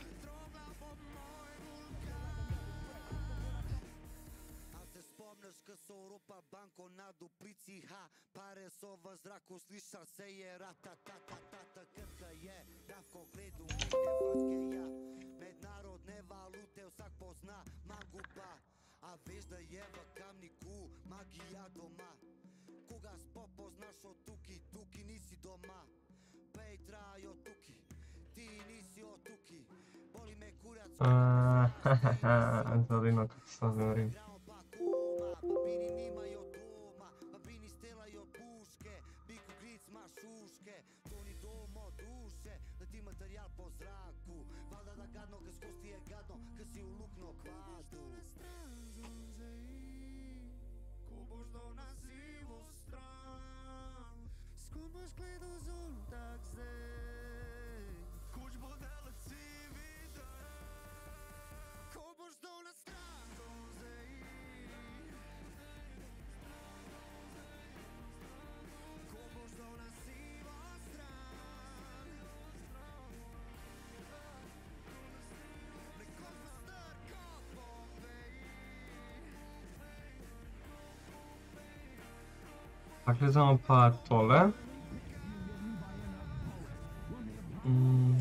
Speaker 13: Pare so v zraku, sliša se je ratatatata, krka je, davko gledu mine ja. Mednarodne valute vsak pozna, magu pa, a veš da je v Kamniku magija doma. Koga spopoznaš od tuki, tuki nisi doma, pej trajo tuki, ti nisi od tuki, boli me kurac.
Speaker 1: Aaaa, hahaha, sad ima kako se sad govorim.
Speaker 13: Babini nimaju doma, babini stelaju puške, biku gric ma šuške, to ni domo duše, da ti materijal po zraku, valda da gadno, kad skozi ti je gadno, kad si u lukno kvadu. Ko boš dal na sivo stran, ko boš gledal zuntak zdaj, koč bo dala si videl, ko boš dal na stran zdaj.
Speaker 1: Dakle, znamo pa tole. Mm.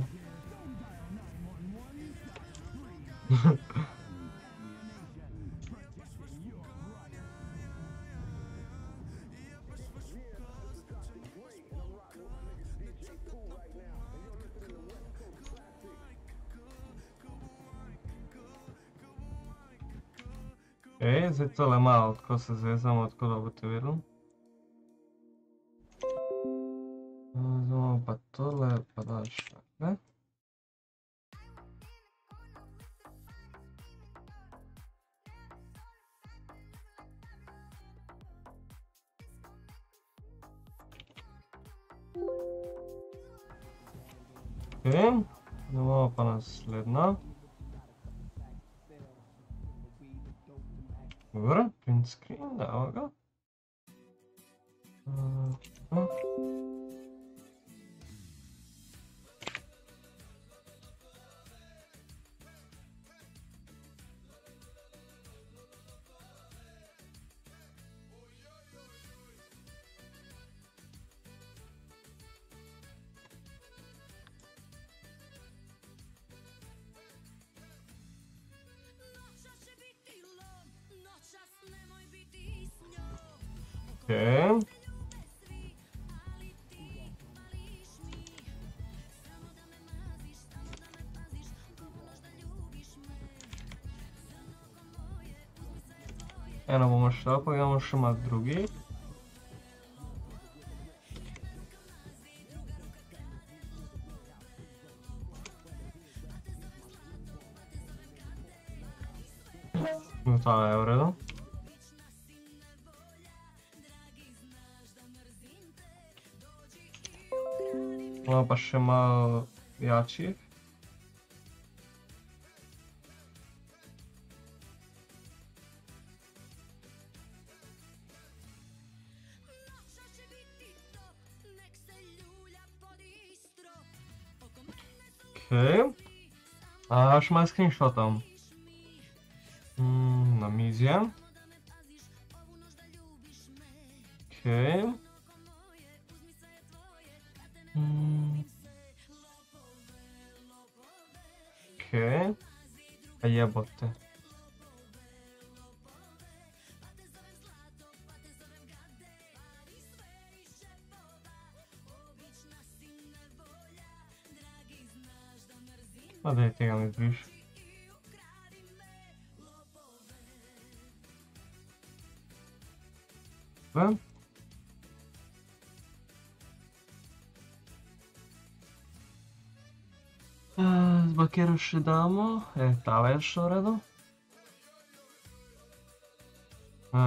Speaker 1: Ej, zdaj tole malo, tako se zvezamo, tako da bo te videl. Znamo pa tole, pa daš takle. Ok, znamo pa naslednja. Dobro, print screen, evo ga. Uh, uh. Okay. Eno bomo šli, pa imamo še malo drugih. No, ta je v redu. Imamo pa še malo jačih. A še malo screenshotom. Mm, na mizje. Okej. Mm. Okej. A jebote. Ma daj, tega ne zbiš. Ven. Zblokiral še damo. E, tale je še v redu. A.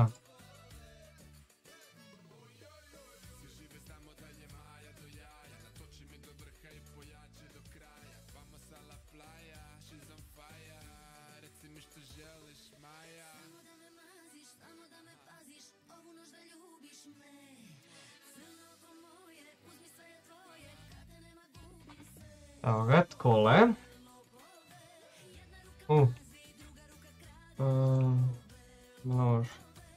Speaker 1: Evo ga, takole. Uh. Um, nož.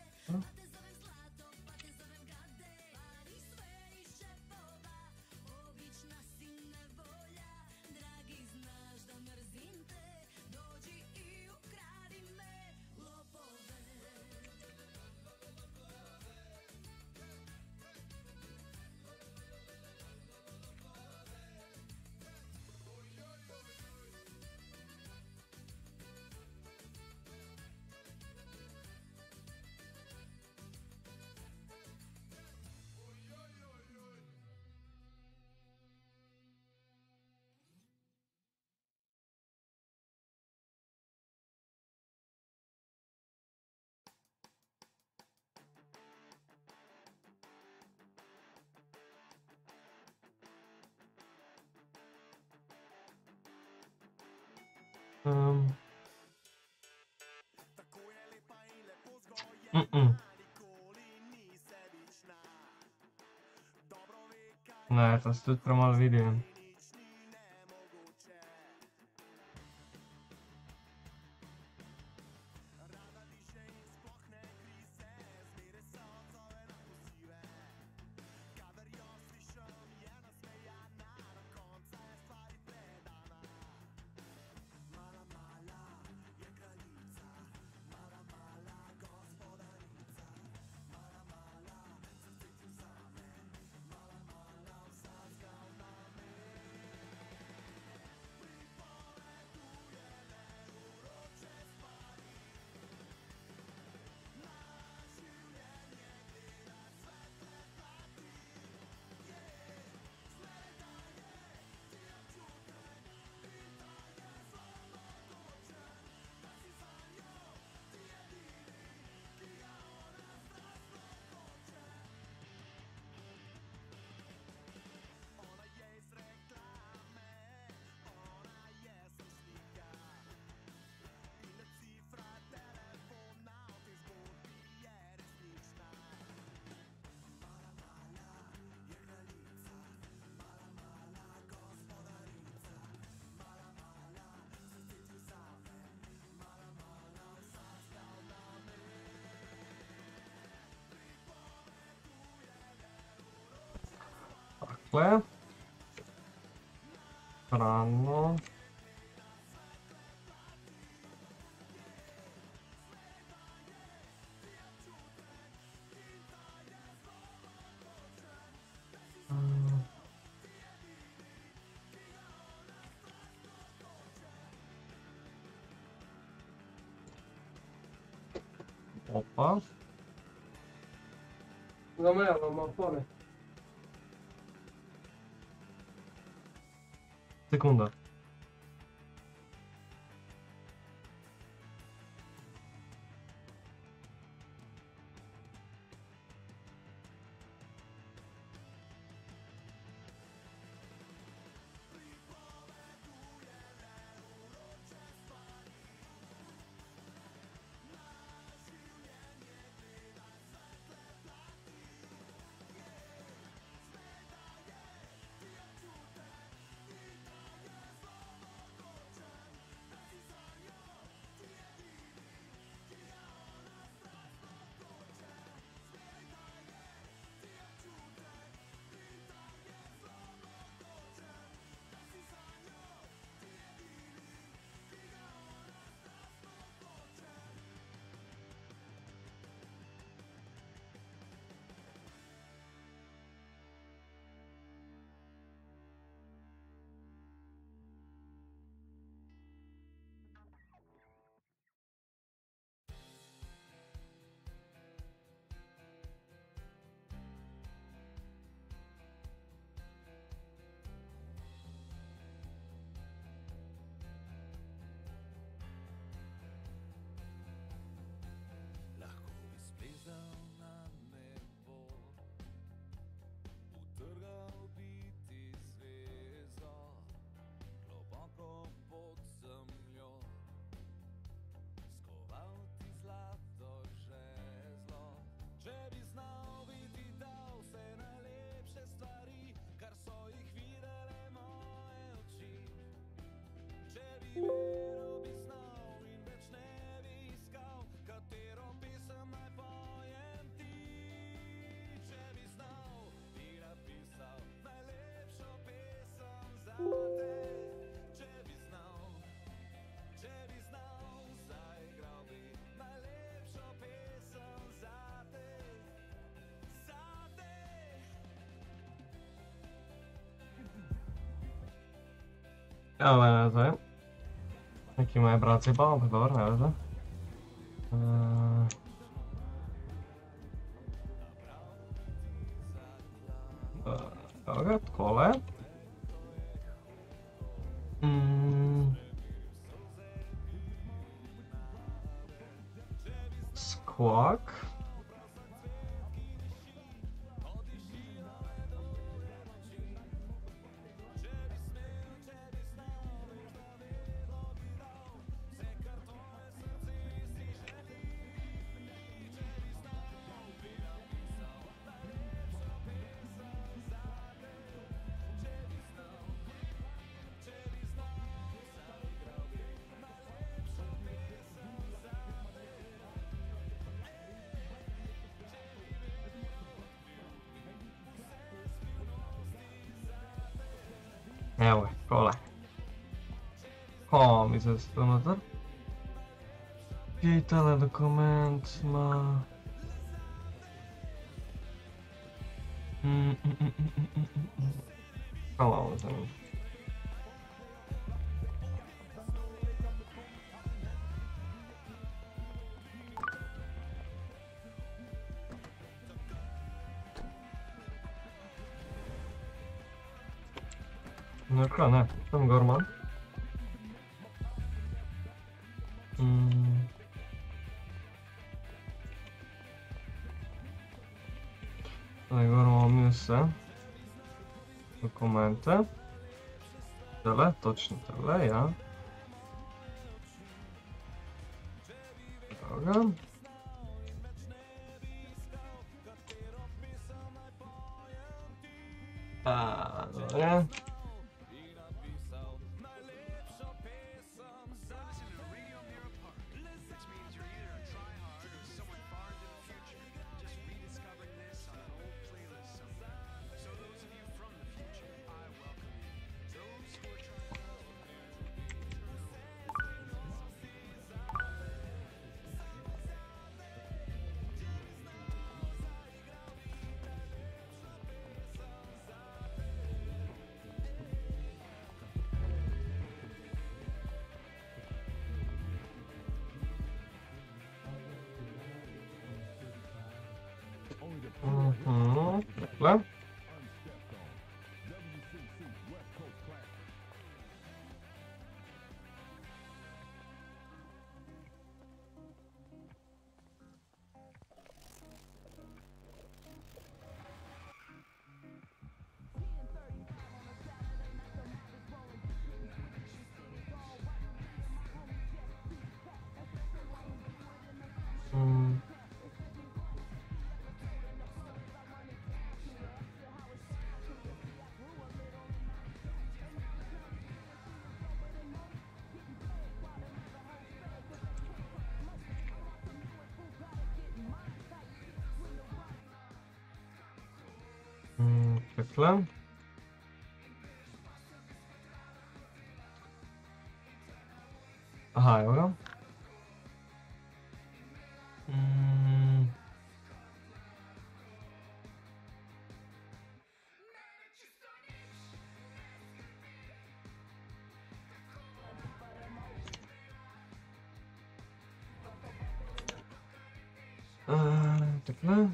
Speaker 1: Um. Mm-mm. Ne, to se tudi premalo vidi. Takhle. Ráno. Opa. Za me, ma fame. Sekunda. Evo me nazaj. Neki moje brat zjebal, ampak dobro, ne veze. Uh, Evo ga, takole. Mm. Squawk. Evo je, kole. O, mi se sto unutar. Pitale dokument, ma... Mm, mm, mm, mm, mm, mm, mm. Samo ovo zanimljivo. Dakle, ne, sam Gorman. Mm. Tady Gorman muse. Dokumente. Tele, točno tele, ja. Evo ga. A, dobro. Mhm, dakle. Mm. Mm, takhle. Aha, jo. Mm. Uh, takhle.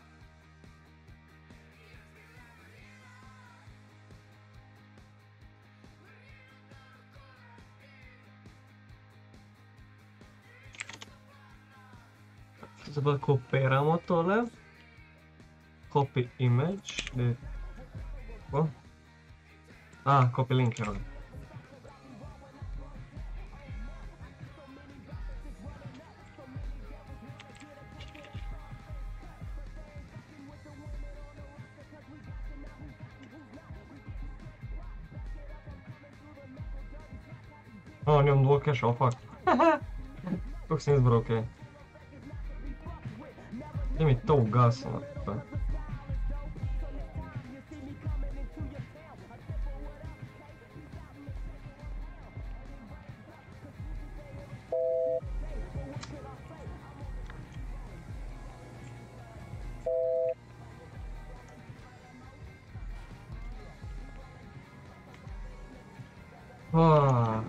Speaker 1: Zdaj kopiramo tole. Copy image. De... Ko? A, copy link, evo. O, njom dual cache, oh fuck. Kako sam izbrao, okej. Okay. Gdje mi to ugasilo? Ah.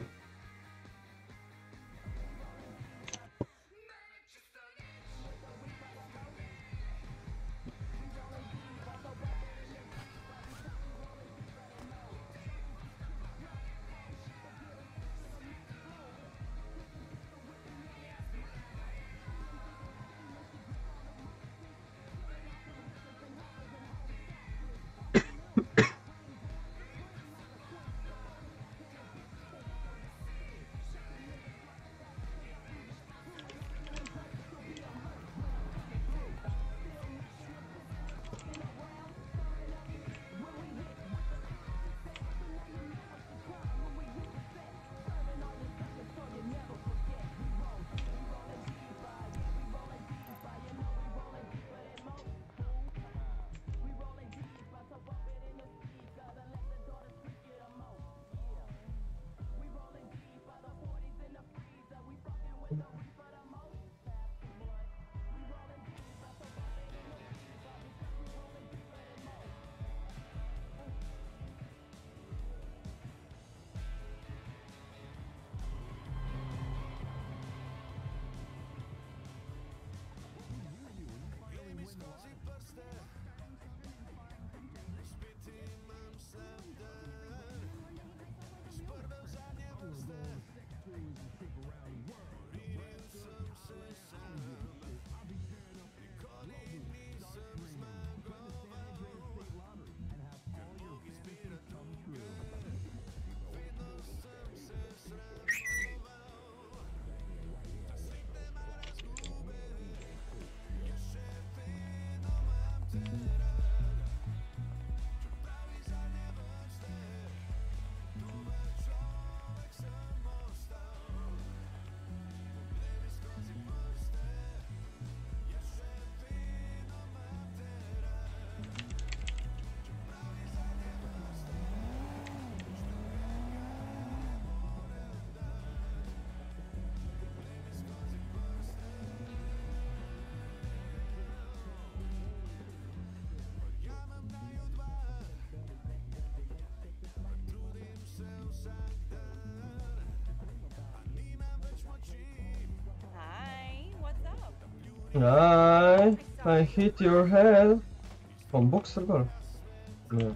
Speaker 1: I, I hit your head. From Boxer Girl. Yeah.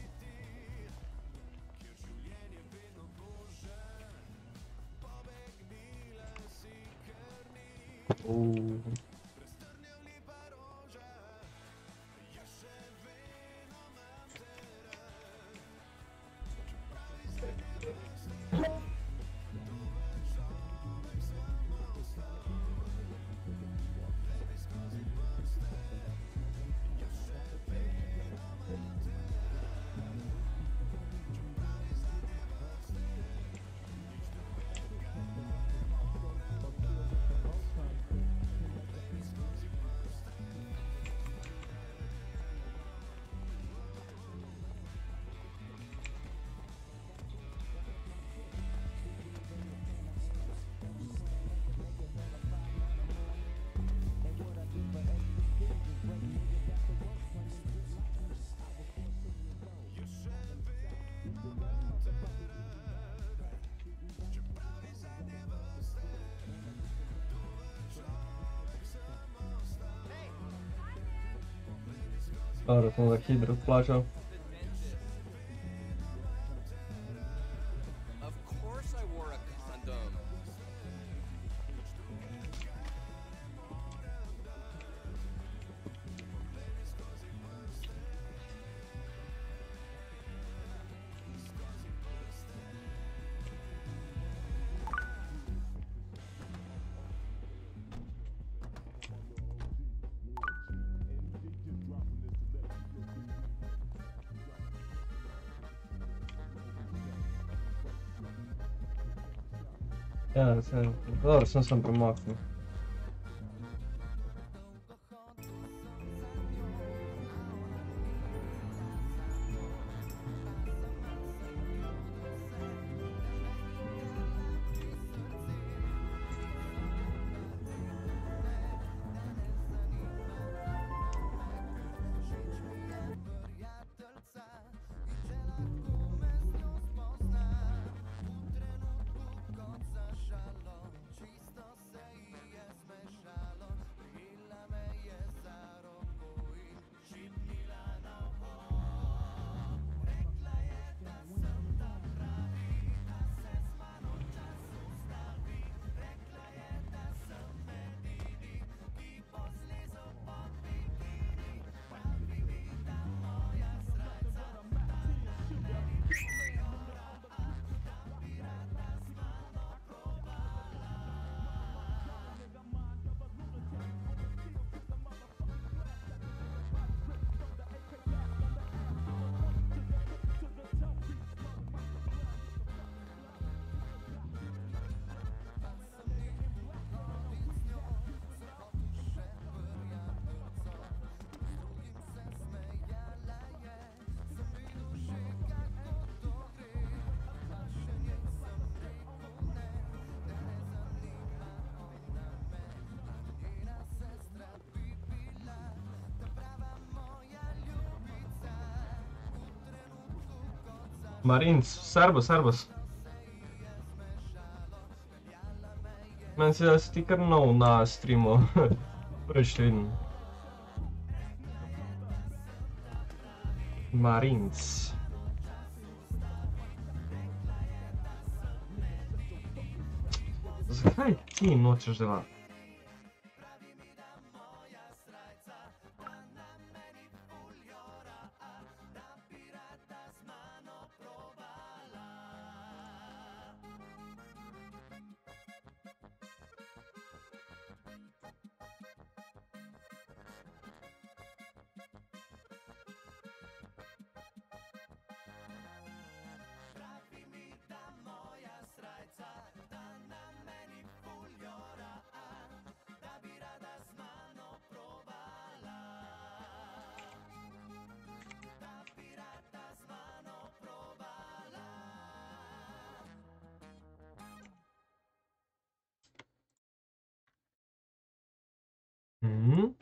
Speaker 1: Oh. Dobro, smo da hidro plaćao. Ja, sam, dobro, sam sam promaknuo. Marinc, servus, servus. Meni se da si ti kar nov na streamu. Prvič te vidim. Marinc. Zakaj ti nočeš delati? Mhm.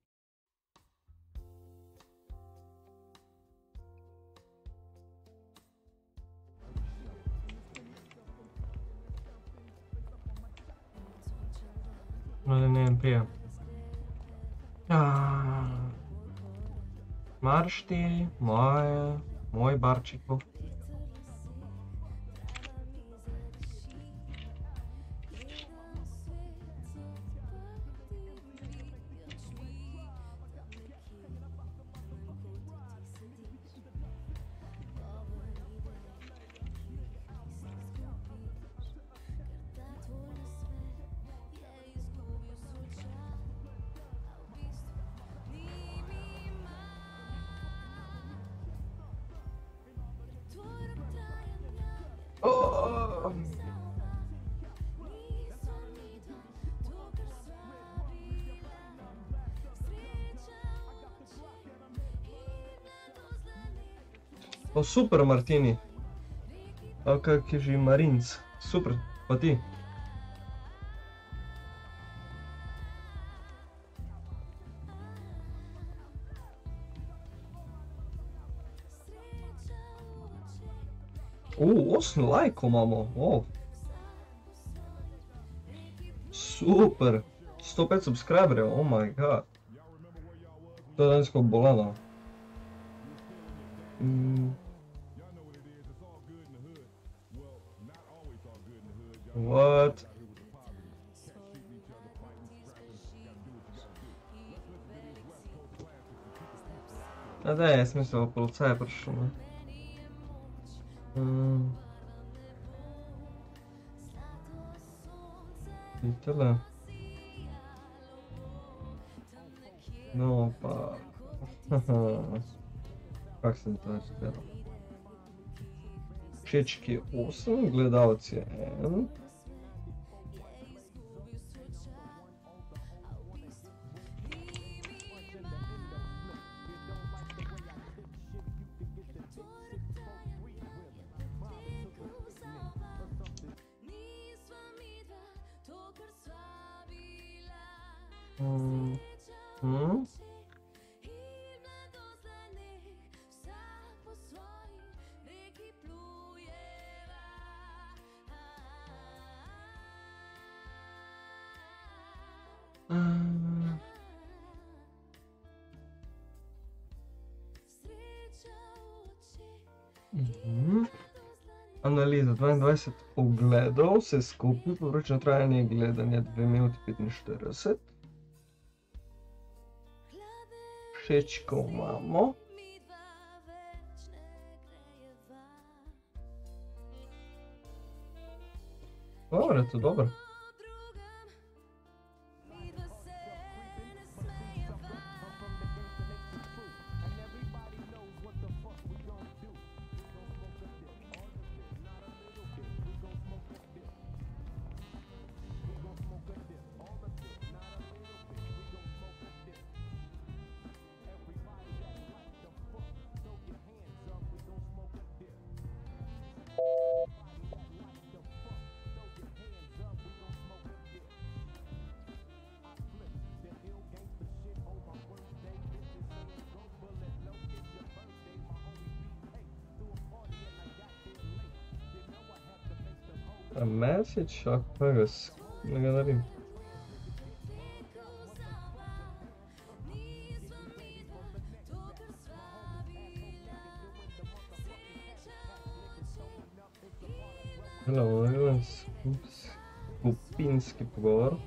Speaker 1: Ali ne vem, prija. Marš ti, moje, moj barčiku. O, super, Martini. A kak je že Marinc. Super, pa ti. O, osem lajkov imamo, o. Super, sto pet subscriberjev, oh my god. To je dansko bolano. Mm. What? A da, jaz mislim, da policaj je prišel, ne? Mm. In tole. No, pa... Kak sem to izgledal? Všečk je osem, gledalci je en. Mm. Mm. Mm. Mhm. Analiza dvaindvajset ogledov, vse skupaj, povprečno trajanje gledanja dve minuti petinštirideset. Všečkov imamo. Dobro, je to dobro. Mesić, ako pa ga, da ga naredim. Hello, hello, skupinski pogovor.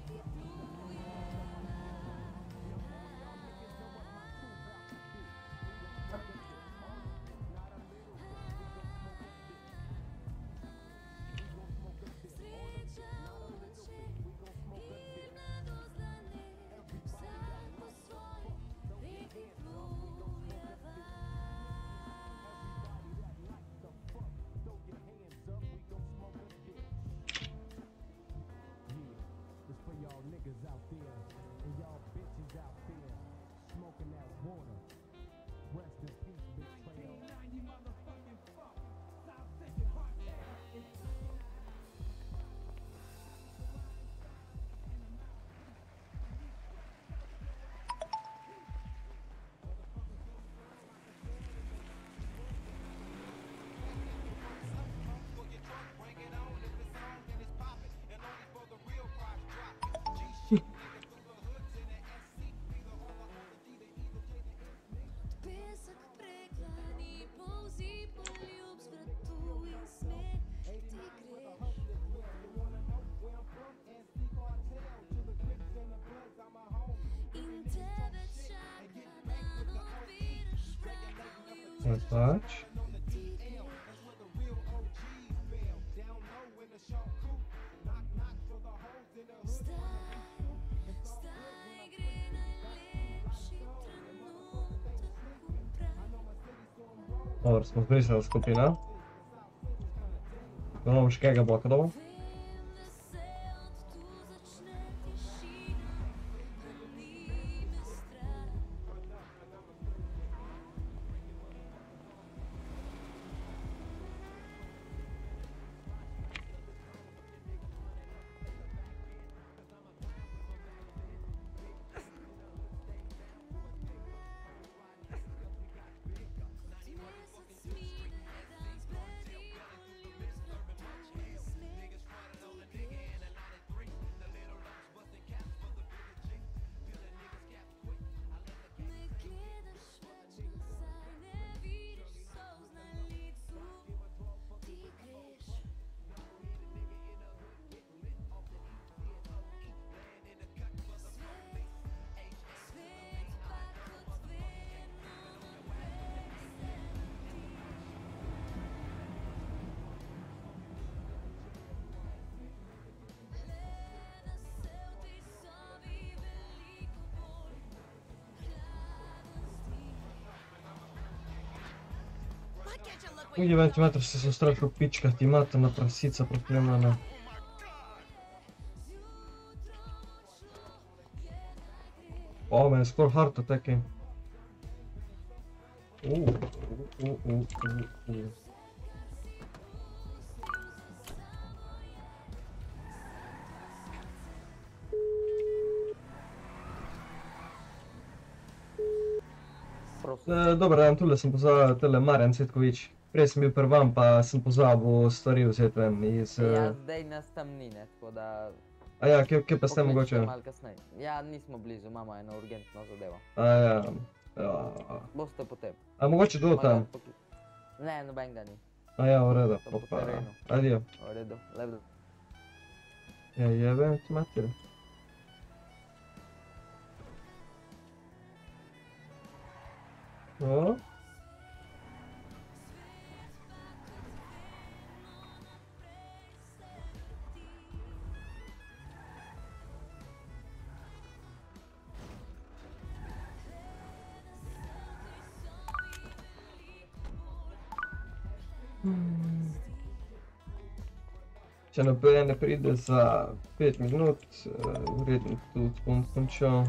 Speaker 1: Patrz. Dobro, smo zbrisali skupina. Imamo še kega bloka dol. U deveti metrov se sem strašil pičkati, imate na prasica proklemljena. O, meni je skoraj heart attack. Uuu, uuu, uuu, uuu. Dobar dan, tule sem pozabil, tele Marjan Cvetkovič. Prej sem bil pri vam, pa sem pozabil stvari vzeti ven iz...
Speaker 12: Ja, zdaj nas tam ni, ne, tako da...
Speaker 1: A ja, kje pa ste mogoče?
Speaker 12: Pokličite malo kasneje. Ja, nismo blizu, imamo eno urgentno zadevo.
Speaker 1: A ja, ja...
Speaker 12: Boste potem.
Speaker 1: A mogoče do tam?
Speaker 12: Ne, nobenega ni.
Speaker 1: A ja, v redu, opa, adijo.
Speaker 12: V redu, lep dan.
Speaker 1: Ja, jebem ti mater. O? Če naprej ne pride za pet minut, vredno tudi bom končal.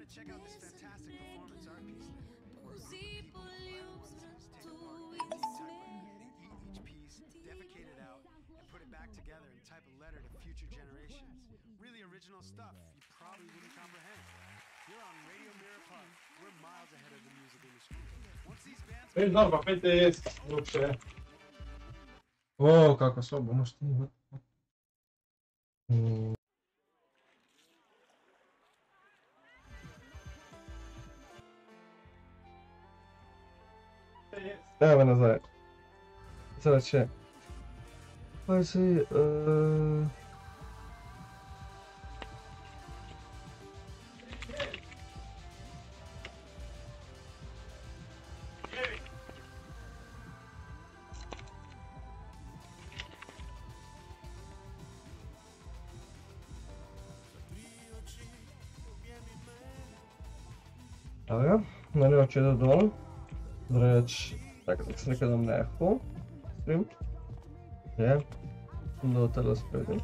Speaker 1: Veš, dobro, pa pejte jesti, ljubše. O, kako sobo imaš ti. Mm. Evo nazaj. Sada će. Pa si... Uh... Evo ga, naredil če da dol, reč, tako da se nekaj dam neho, stream, je, do tele spredi.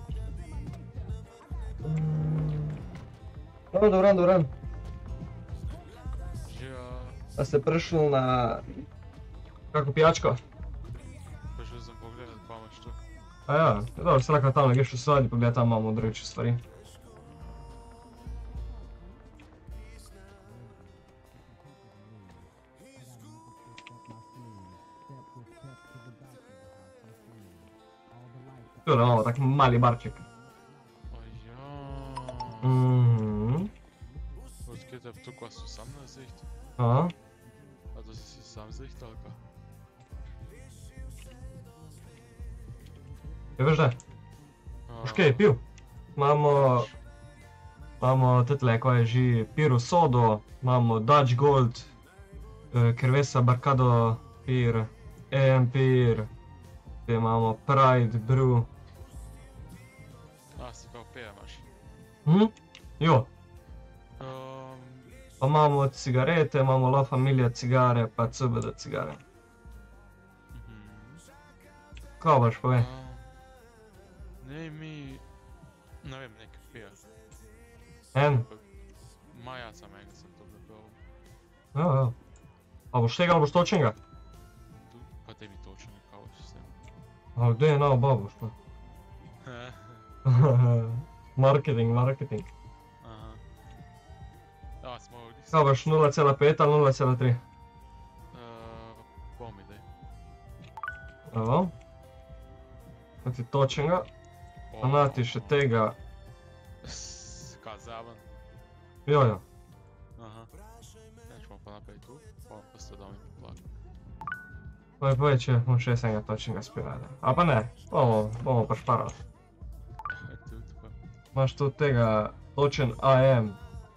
Speaker 1: No, dobran, dobran. A ste prišli na kako pijačko?
Speaker 14: Prišel sem pogledat, pa imaš to.
Speaker 1: A ja, dobro, se lahko tam greš v sadi, pa gleda tam imamo drugače stvari. Tule imamo tak mali barček.
Speaker 14: Oja.
Speaker 1: Mhm.
Speaker 14: Odkje te tu, ko si sam na zicht?
Speaker 1: Aha.
Speaker 14: A to si si sam zicht, ali ka?
Speaker 1: Je veš da? Boš kaj pil? Imamo... Imamo tetle, ko je že piru sodo, imamo Dutch Gold, Cerveza Barcado pir, A M pir, te imamo Pride Brew.
Speaker 14: A, si kao pija imaš?
Speaker 1: Mhm, jo.
Speaker 14: Um,
Speaker 1: Pa imamo cigarete, imamo La Familia cigare, pa C B D cigare. Kaj boš povej?
Speaker 14: ne, mi... Ne vem, nekaj pija.
Speaker 1: En?
Speaker 14: Ma ja sam enega sem to prebral.
Speaker 1: Ja, ja. A boš tega ali boš točenega?
Speaker 14: Pa te mi točen kao sistem.
Speaker 1: A gdje je na oba boš pa? Marketing, marketing.
Speaker 14: Aha. Ja, smo ovdje.
Speaker 1: Kaj boš nula cela pet ali nula cela tri?
Speaker 14: Bom idej.
Speaker 1: Evo. Kaj ti točenega? A nati še tega.
Speaker 14: Kaj, zraven?
Speaker 1: Jo, jo.
Speaker 14: Aha. Nećemo pa naprej tu, pa pa ste da mi poplati.
Speaker 1: Povej, povej, če bom še jaz enega točenega spirali. A pa ne, bomo, bomo pašparali. Imaš tu tega točen A M.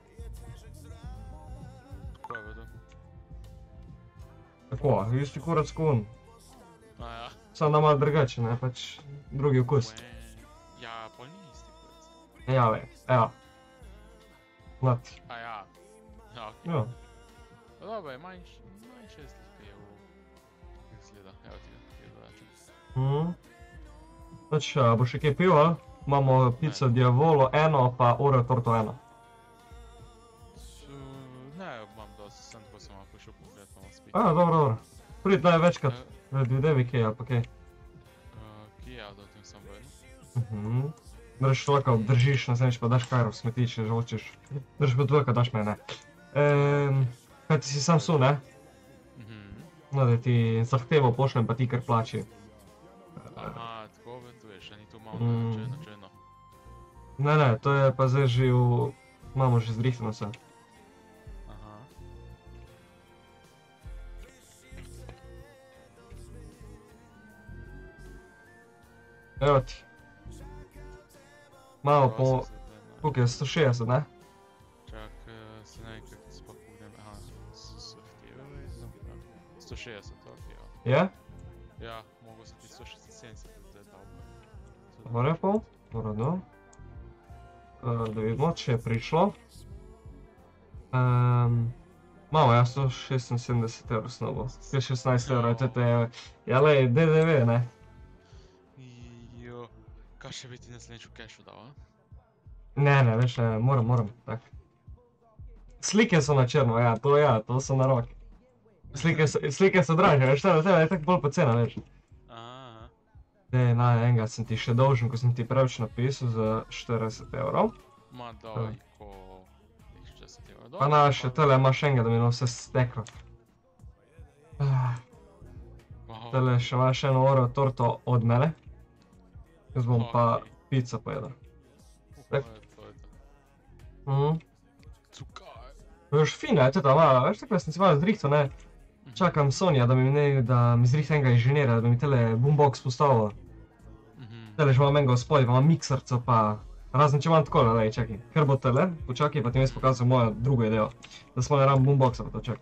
Speaker 14: Ko je vedo?
Speaker 1: Tako, isti kurac kun.
Speaker 14: A ja.
Speaker 1: Samo da malo drugače, ne, pač drugi okus.
Speaker 14: Ja, pa ni isti kurac.
Speaker 1: Ja, ve, evo. Mat.
Speaker 14: A ja. Ja, okej.
Speaker 1: Ja.
Speaker 14: No dobro, je manjš, manjše slike je u... Izgleda, evo ti ga, ti ga vraćam.
Speaker 1: Mhm. Znači, a boš še kaj pil, ali? Imamo pizza Diavolo eno, pa Oreo torto eno.
Speaker 14: Ne, imam dosti, sem tako sem malo prišel pogledat, pa malo spiti.
Speaker 1: A, dobro, dobro. Prid največkrat, predvidevi kaj, ali pa kaj.
Speaker 14: Kje ja, da o tem sam vedno.
Speaker 1: Mhm. Drž lahko obdržiš, naslednjič pa daš kar v smeti, če že hočeš. Drž pa tvojka, daš me, ne. Ehm, kaj ti si sam su, ne? No, da ti zahtevo pošljem, pa ti kar plači.
Speaker 14: Aha, tako vetuješ, a ni tu malo
Speaker 1: Mm.
Speaker 14: načeno, načeno.
Speaker 1: Ne, ne, to je pa zdaj že v... Imamo že zrihtano vse.
Speaker 14: Aha.
Speaker 1: Evo ti. Malo po...
Speaker 14: Prosim se,
Speaker 1: Koliko je, sto šestdeset, ne?
Speaker 14: Čak, eh, se ne vem kako sploh pogledam, aha, s zahteve vezno, ja. sto šestdeset, ok, ja.
Speaker 1: Je?
Speaker 14: Ja, mogo sam ti sto sedemdeset zdaj dal.
Speaker 1: Dobro je pol, uredno. E, da vidimo, če je prišlo. Um, malo, ja, sto šestinsedemdeset evrov snobo. sto šestnajst evrov, to je, jale, D D V, ne?
Speaker 14: Jo, kaj še bi ti naslednjič v kešu dal, a?
Speaker 1: Ne, ne, veš, ne, moram, moram, tak. Slike so na črno, ja, to ja, to so na roki. Slike so, slike so draže, veš, tebe, tebe je tako bolj pocena, veš.
Speaker 14: Aha.
Speaker 1: Dej, na, enega sem ti še dolžen, ko sem ti preveč napisal za štirideset evrov.
Speaker 14: Ma daj, ko... štirideset evrov.
Speaker 1: Pa na, še tele imaš enega, da mi na vse steklo. Tele še imaš eno oro torto od mene. Jaz bom pa pico pojedel.
Speaker 14: To je to.
Speaker 1: Mhm.
Speaker 14: Cukaj.
Speaker 1: Veš, fina je teda mala, veš, tako sem si malo zrihtal, ne. Čakam Sonja, da mi, ne, da mi zrihta enega inženirja, da mi tele boombox postavil. Tele že imam enega v spodaj, pa imam mikserco pa... Razen če imam takole, lej, čakaj. Ker bo tele, počakaj, pa ti mi jaz pokazal mojo drugo idejo. Da smo ne rabim boomboxa, pa to čakaj.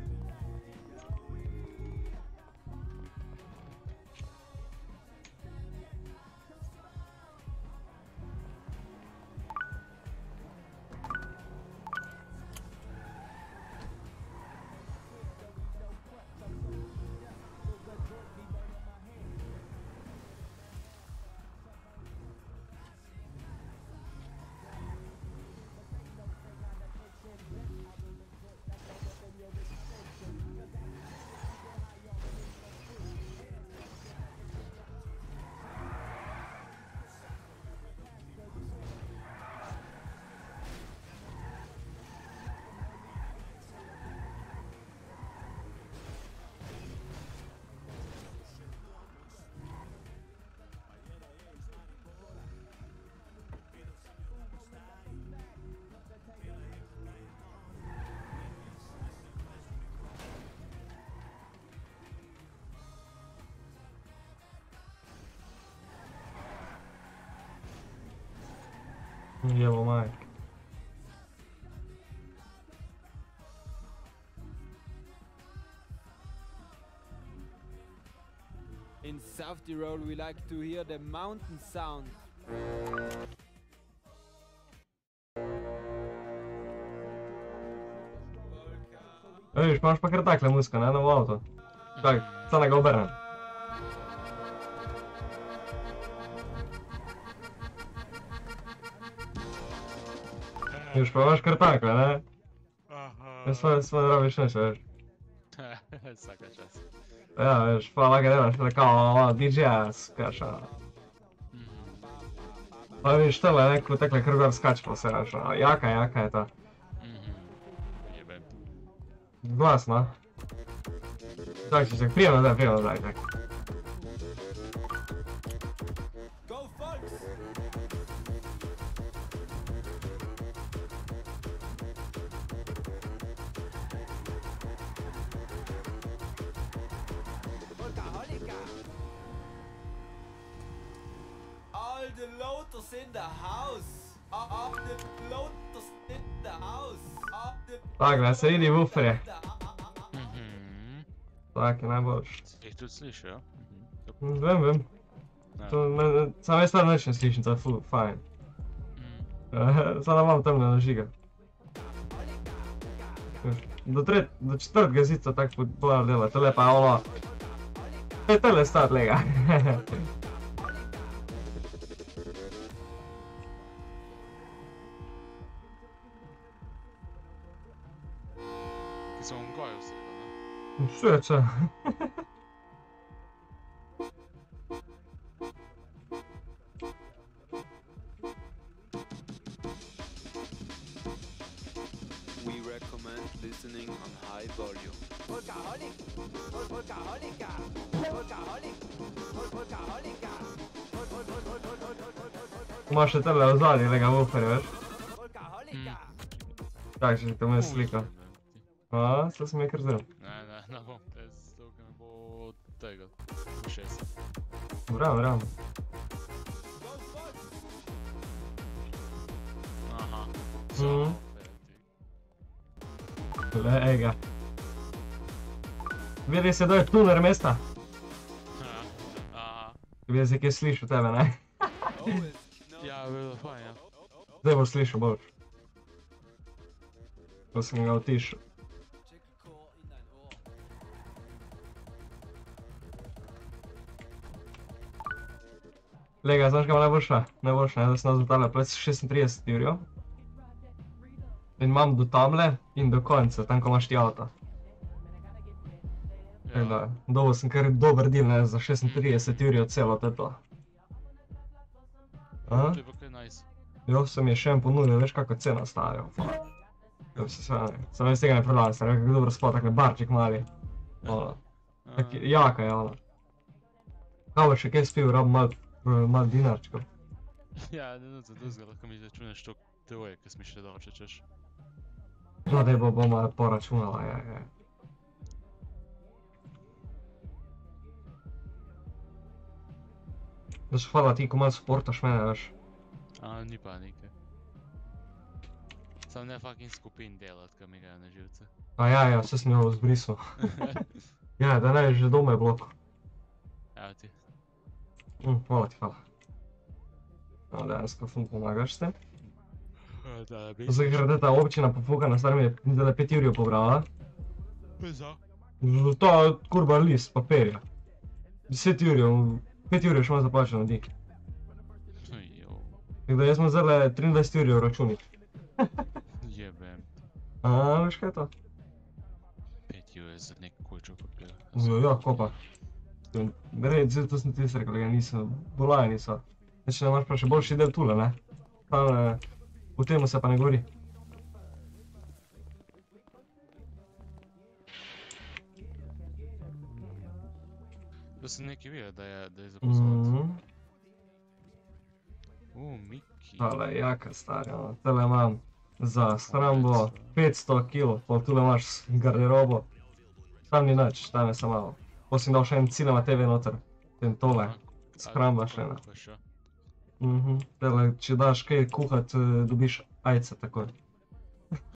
Speaker 1: Jevo majke.
Speaker 15: In South Tyrol we like to hear the mountain sound.
Speaker 1: Vidiš, imaš pa kar takle muzika, ne, na avto. Čakaj, samo ga obernem. Vidiš, pa imaš kar takle, ne? Jaz pa ne rabiš nič, veš.
Speaker 14: Vsaka čas.
Speaker 1: Ja, veš, pa lahko delaš, da kao D J-a skaš, ono. Pa vidiš, tele neko takle kar gor skač pa vse, veš, ono. Jaka, jaka je ta.
Speaker 14: Jebem.
Speaker 1: Glasno. Čakaj, čakaj, prijem nazaj, prijem nazaj, čakaj.
Speaker 15: All the lotus in the house. All the lotus in the house. All the
Speaker 1: Tak, da se vidi buferje. Tak je najboljš.
Speaker 14: Jih tudi sliši, ja?
Speaker 1: Vem, vem. Samo jaz tam nič ne slišim, to je ful, fajn. Samo da imam temne nažiga. Do četrtega zica tako bolj dela, tele pa ono... Tele stat lega.
Speaker 14: Ki so vam gojo sredo, ne?
Speaker 1: Sveče.
Speaker 15: We recommend listening on high volume. Workaholic! Workaholica! Workaholic! Workaholica!
Speaker 1: Imaš še tele v zadnji, lega buferje, veš? Čakaj, če te moja slika. A, se sem je kar zelo.
Speaker 14: Ne, ne, ne bom, jaz to, ki ne bo tega, šest.
Speaker 1: Vram, vram.
Speaker 14: Aha,
Speaker 1: Mhm. Lega. Vidi se, da je tuner mesta.
Speaker 14: Aha.
Speaker 1: Bi jaz nekaj slišal tebe, ne?
Speaker 14: Ja, bilo fajn, ja.
Speaker 1: Zdaj boš slišal boljš. Ko sem ga utišal. Lega, znaš kaj ima najboljša? Najboljša je, da sem nas zbrala pred šestintrideset jurjo. In imam do tamle in do konca, tam ko imaš ti avto. Tako da, dobil sem kar dober deal, ne, za šestintrideset ur celo to.
Speaker 14: To je pa kaj nice.
Speaker 1: Jo, se mi je še en ponudil, veš kako cena stara, fuck. Jo, se sve, sem vez tega ne predal, sem rekel, dobro spod, tak barček mali. Ono, tak jaka je ono. Kaj bo še kaj spil, rabim mal, mal dinarčkov.
Speaker 14: Ja, ne no, za dozga, lahko mi začuneš to teoje, ki smo še dolče češ.
Speaker 1: No, daj bo bomo poračunala, ja, ja. Da se hvala ti, ko malo sportaš mene, veš.
Speaker 14: A, ni panike. Sam ne fucking skupin delat, ka mi ga na živce.
Speaker 1: A ja, ja, vse sem jo zbrisal. Ja, da ne, že doma je blok.
Speaker 14: Evo ti.
Speaker 1: Mm, hvala ti, hvala. No, dejansko ful pomagaš s tem.
Speaker 14: Da, bi.
Speaker 1: Zdaj, ker je ta občina pofukana, stvar mi je zdaj pet jurjev pobrala.
Speaker 14: Za?
Speaker 1: To kurba list papirja. Deset jurjev, pet jurjev še imam zaplačeno od njih. Tako da jaz imam zdaj triindvajset jurjev v računih.
Speaker 14: Jebem.
Speaker 1: A, veš kaj je to?
Speaker 14: pet jurjev za nek kočo papira.
Speaker 1: Ja, ko pa. Red, zdaj to sem ti rekel, da niso, bolajni so. Znači, da imaš pa še boljši del tule, ne? Tam, v temu se pa ne govori.
Speaker 14: Da sem nekaj videl, da je, da je zaposlovat.
Speaker 1: Mhm.
Speaker 14: U, Miki.
Speaker 1: Tale je jaka stari, ono, tele imam za shrambo petsto kil, pol tule imaš garderobo. Tam ni nič, tam je samo malo. Pol si dal še en cinema te ve noter, tem tole, shramba še ena. Mhm, tele, če daš kaj kuhat, dobiš ajce takoj.